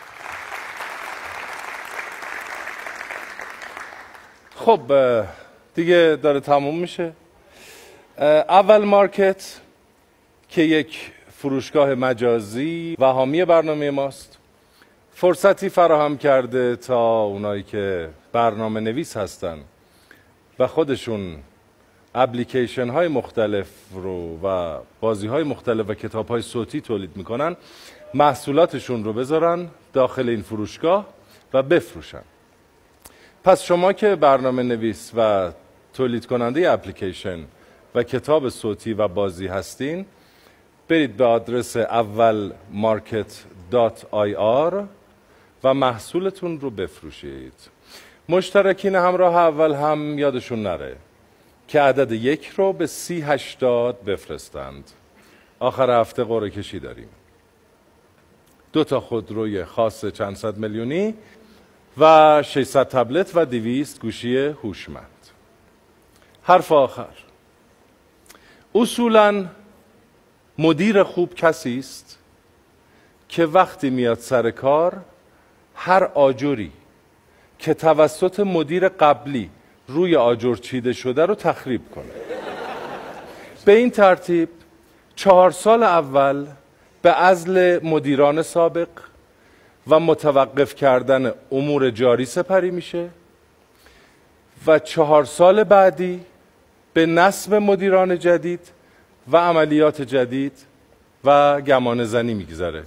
خب دیگه داره تموم میشه. اول مارکت که یک فروشگاه مجازی و حامی برنامه ماست، فرصتی فراهم کرده تا اونایی که برنامه نویس هستن و خودشون اپلیکیشن های مختلف رو و بازی های مختلف و کتاب های صوتی تولید میکنن، محصولاتشون رو بذارن داخل این فروشگاه و بفروشن. پس شما که برنامه نویس و تولید کننده اپلیکیشن و کتاب صوتی و بازی هستین، برید به آدرس اول مارکت دات آی آر و محصولتون رو بفروشید. مشترکین همراه اول هم یادشون نره که عدد یک رو به سی هشتاد بفرستند. آخر هفته قرعه کشی داریم. دو تا خودروی خاص چند صد میلیونی و ششصد تبلت و دویست گوشی هوشمند. حرف آخر، اصولاً مدیر خوب کسی است که وقتی میاد سر کار هر آجری که توسط مدیر قبلی روی آجر چیده شده رو تخریب کنه. به این ترتیب چهار سال اول به عزل مدیران سابق و متوقف کردن امور جاری سپری میشه و چهار سال بعدی به نصب مدیران جدید و عملیات جدید و گمان زنی میگذره.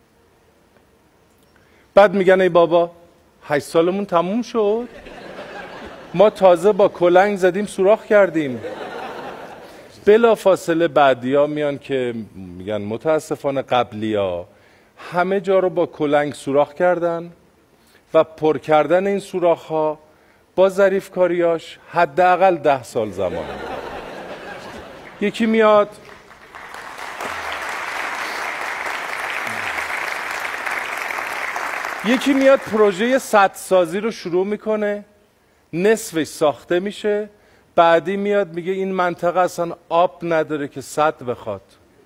بعد میگن ای بابا هشت سالمون تموم شد، ما تازه با کلنگ زدیم سوراخ کردیم. بلا فاصله بعدی ها میان که میگن متاسفانه قبلی ها همه جا رو با کلنگ سوراخ کردن و پر کردن این سوراخ ها با ظریف کاریاش حداقل ده سال زمان. یکی میاد یکی میاد پروژه سد سازی رو شروع میکنه، نصفش ساخته میشه، بعدی میاد میگه این منطقه اصلا آب نداره که سد بخواد.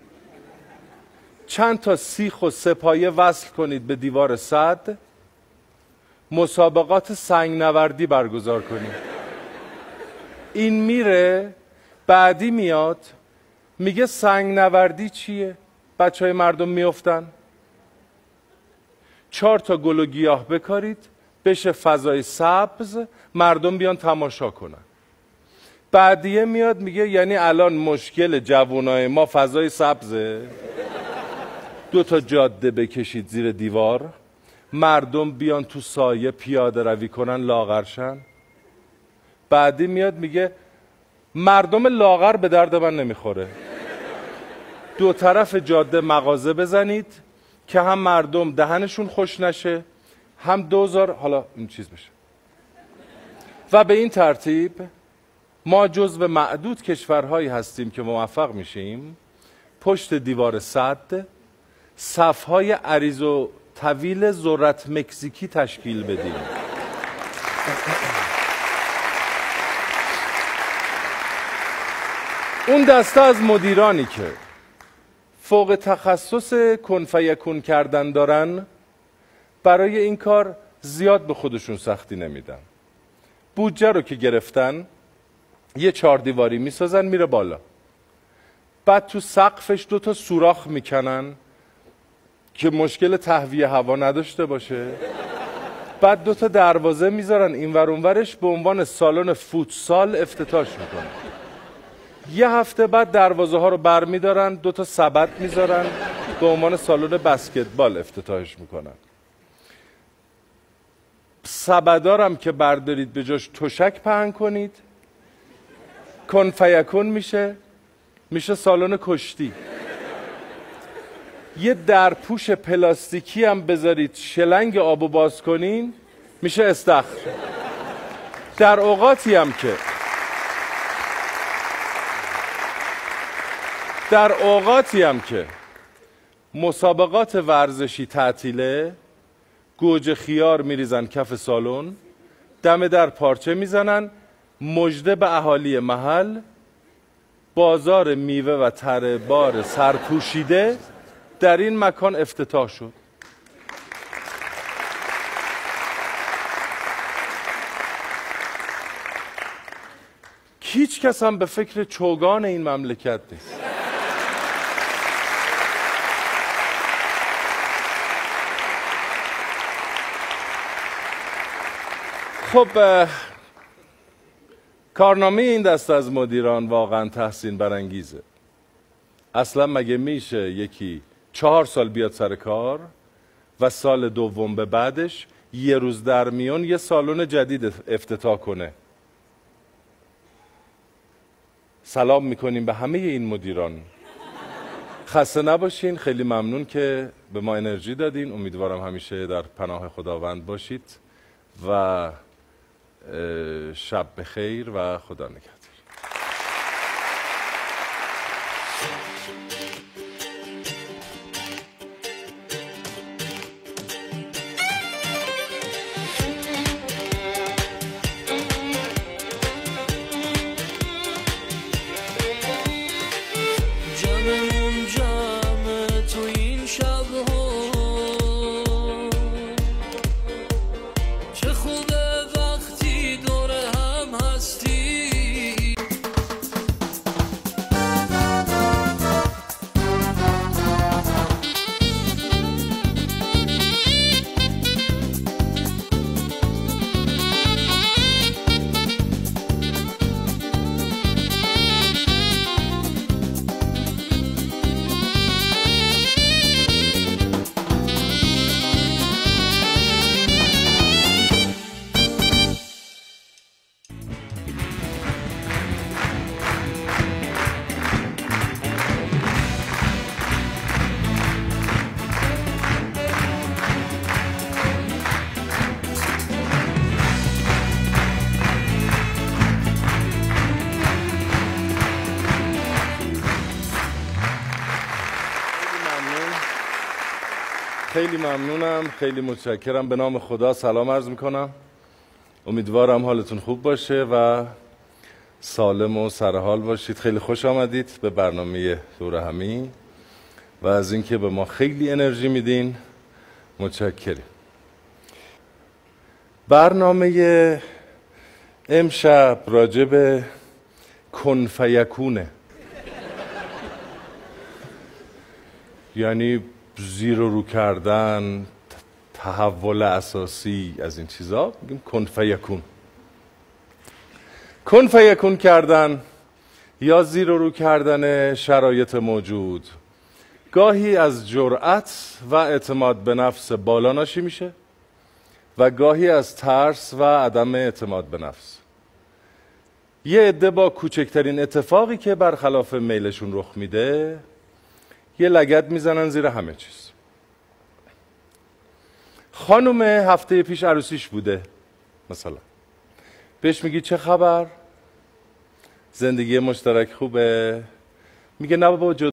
چند تا سیخ و سپایه وصل کنید به دیوار سد، مسابقات سنگ نوردی برگزار کنید. این میره، بعدی میاد میگه سنگ نوردی چیه؟ بچه های مردم میافتن، چهار تا گل و گیاه بکارید بشه فضای سبز، مردم بیان تماشا کنن. بعدیه میاد میگه یعنی الان مشکل جوانای ما فضای سبزه؟ دو تا جاده بکشید زیر دیوار، مردم بیان تو سایه پیاده روی کنن لاغرشن. بعدی میاد میگه مردم لاغر به درد من نمیخوره، دو طرف جاده مغازه بزنید که هم مردم دهنشون خوش نشه هم دوزار حالا این چیز بشه. و به این ترتیب ما جزو معدود کشورهایی هستیم که موفق میشیم پشت دیوار سد صفهای عریض و طویل ذرت مکزیکی تشکیل بدیم. اون دسته از مدیرانی که فوق تخصص کن فیکون کردن دارن برای این کار زیاد به خودشون سختی نمیدن. بودجه رو که گرفتن یه چهار دیواری میسازن میره بالا، بعد تو سقفش دو تا سوراخ میکنن که مشکل تهویه هوا نداشته باشه، بعد دو تا دروازه میذارن اینور اونورش، به عنوان سالن فوتسال افتتاحش میکنن. یه هفته بعد دروازه ها رو بر میدارن، دو تا سبد میذارن به عنوان سالن بسکتبال افتتاحش میکنن. سبدارم که بردارید به جاش تشک پهن کنید، کن فیکون میشه، میشه سالن کشتی. یه درپوش پلاستیکی هم بذارید شلنگ آبو باز کنین، میشه استخر. در اوقاتی هم که در اوقاتی هم که مسابقات ورزشی تعطیله، گوجه خیار میریزن کف سالن، دم در پارچه میزنن، مژده به اهالی محل، بازار میوه و تره بار سرپوشیده در این مکان افتتاح شد. هیچ کس هم به فکر چوگان این مملکت نیست. خب کارنامه این دست از مدیران واقعا تحسین برانگیزه. اصلا مگه میشه یکی چهار سال بیاد سر کار و سال دوم به بعدش یه روز در میون یه سالن جدید افتتاح کنه؟ سلام میکنیم به همه این مدیران. خسته نباشین، خیلی ممنون که به ما انرژی دادین. امیدوارم همیشه در پناه خداوند باشید و شب بخیر و خدا نگهدار. خیلی ممنونم، خیلی متشکرم. به نام خدا سلام عرض میکنم. امیدوارم حالتون خوب باشه و سالم و سرحال باشید. خیلی خوش آمدید به برنامه دور همی و از اینکه به ما خیلی انرژی میدین متشکرم. برنامه امشب راجع به کن فیکونه، یعنی زیر و رو کردن، تحول اساسی از این چیزا، میگیم کن فیکون. کن فیکون کردن یا زیر و رو کردن شرایط موجود گاهی از جرأت و اعتماد به نفس بالا ناشی میشه و گاهی از ترس و عدم اعتماد به نفس. یه عده با کوچکترین اتفاقی که برخلاف میلشون رخ میده یه لگد میزنن زیر همه چیز. خانوم هفته پیش عروسیش بوده مثلا، بهش میگی چه خبر؟ زندگی مشترک خوبه؟ میگه نه بابا جد...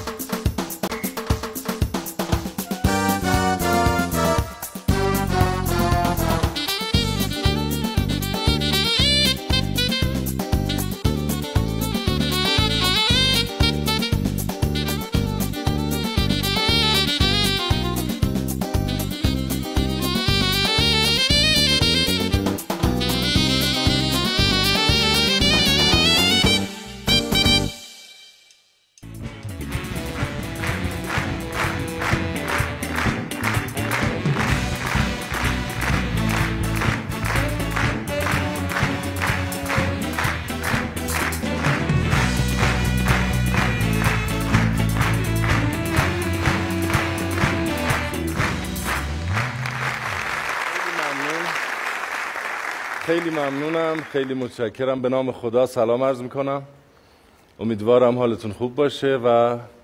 خیلی ممنونم، خیلی متشکرم. به نام خدا سلام عرض میکنم. امیدوارم حالتون خوب باشه و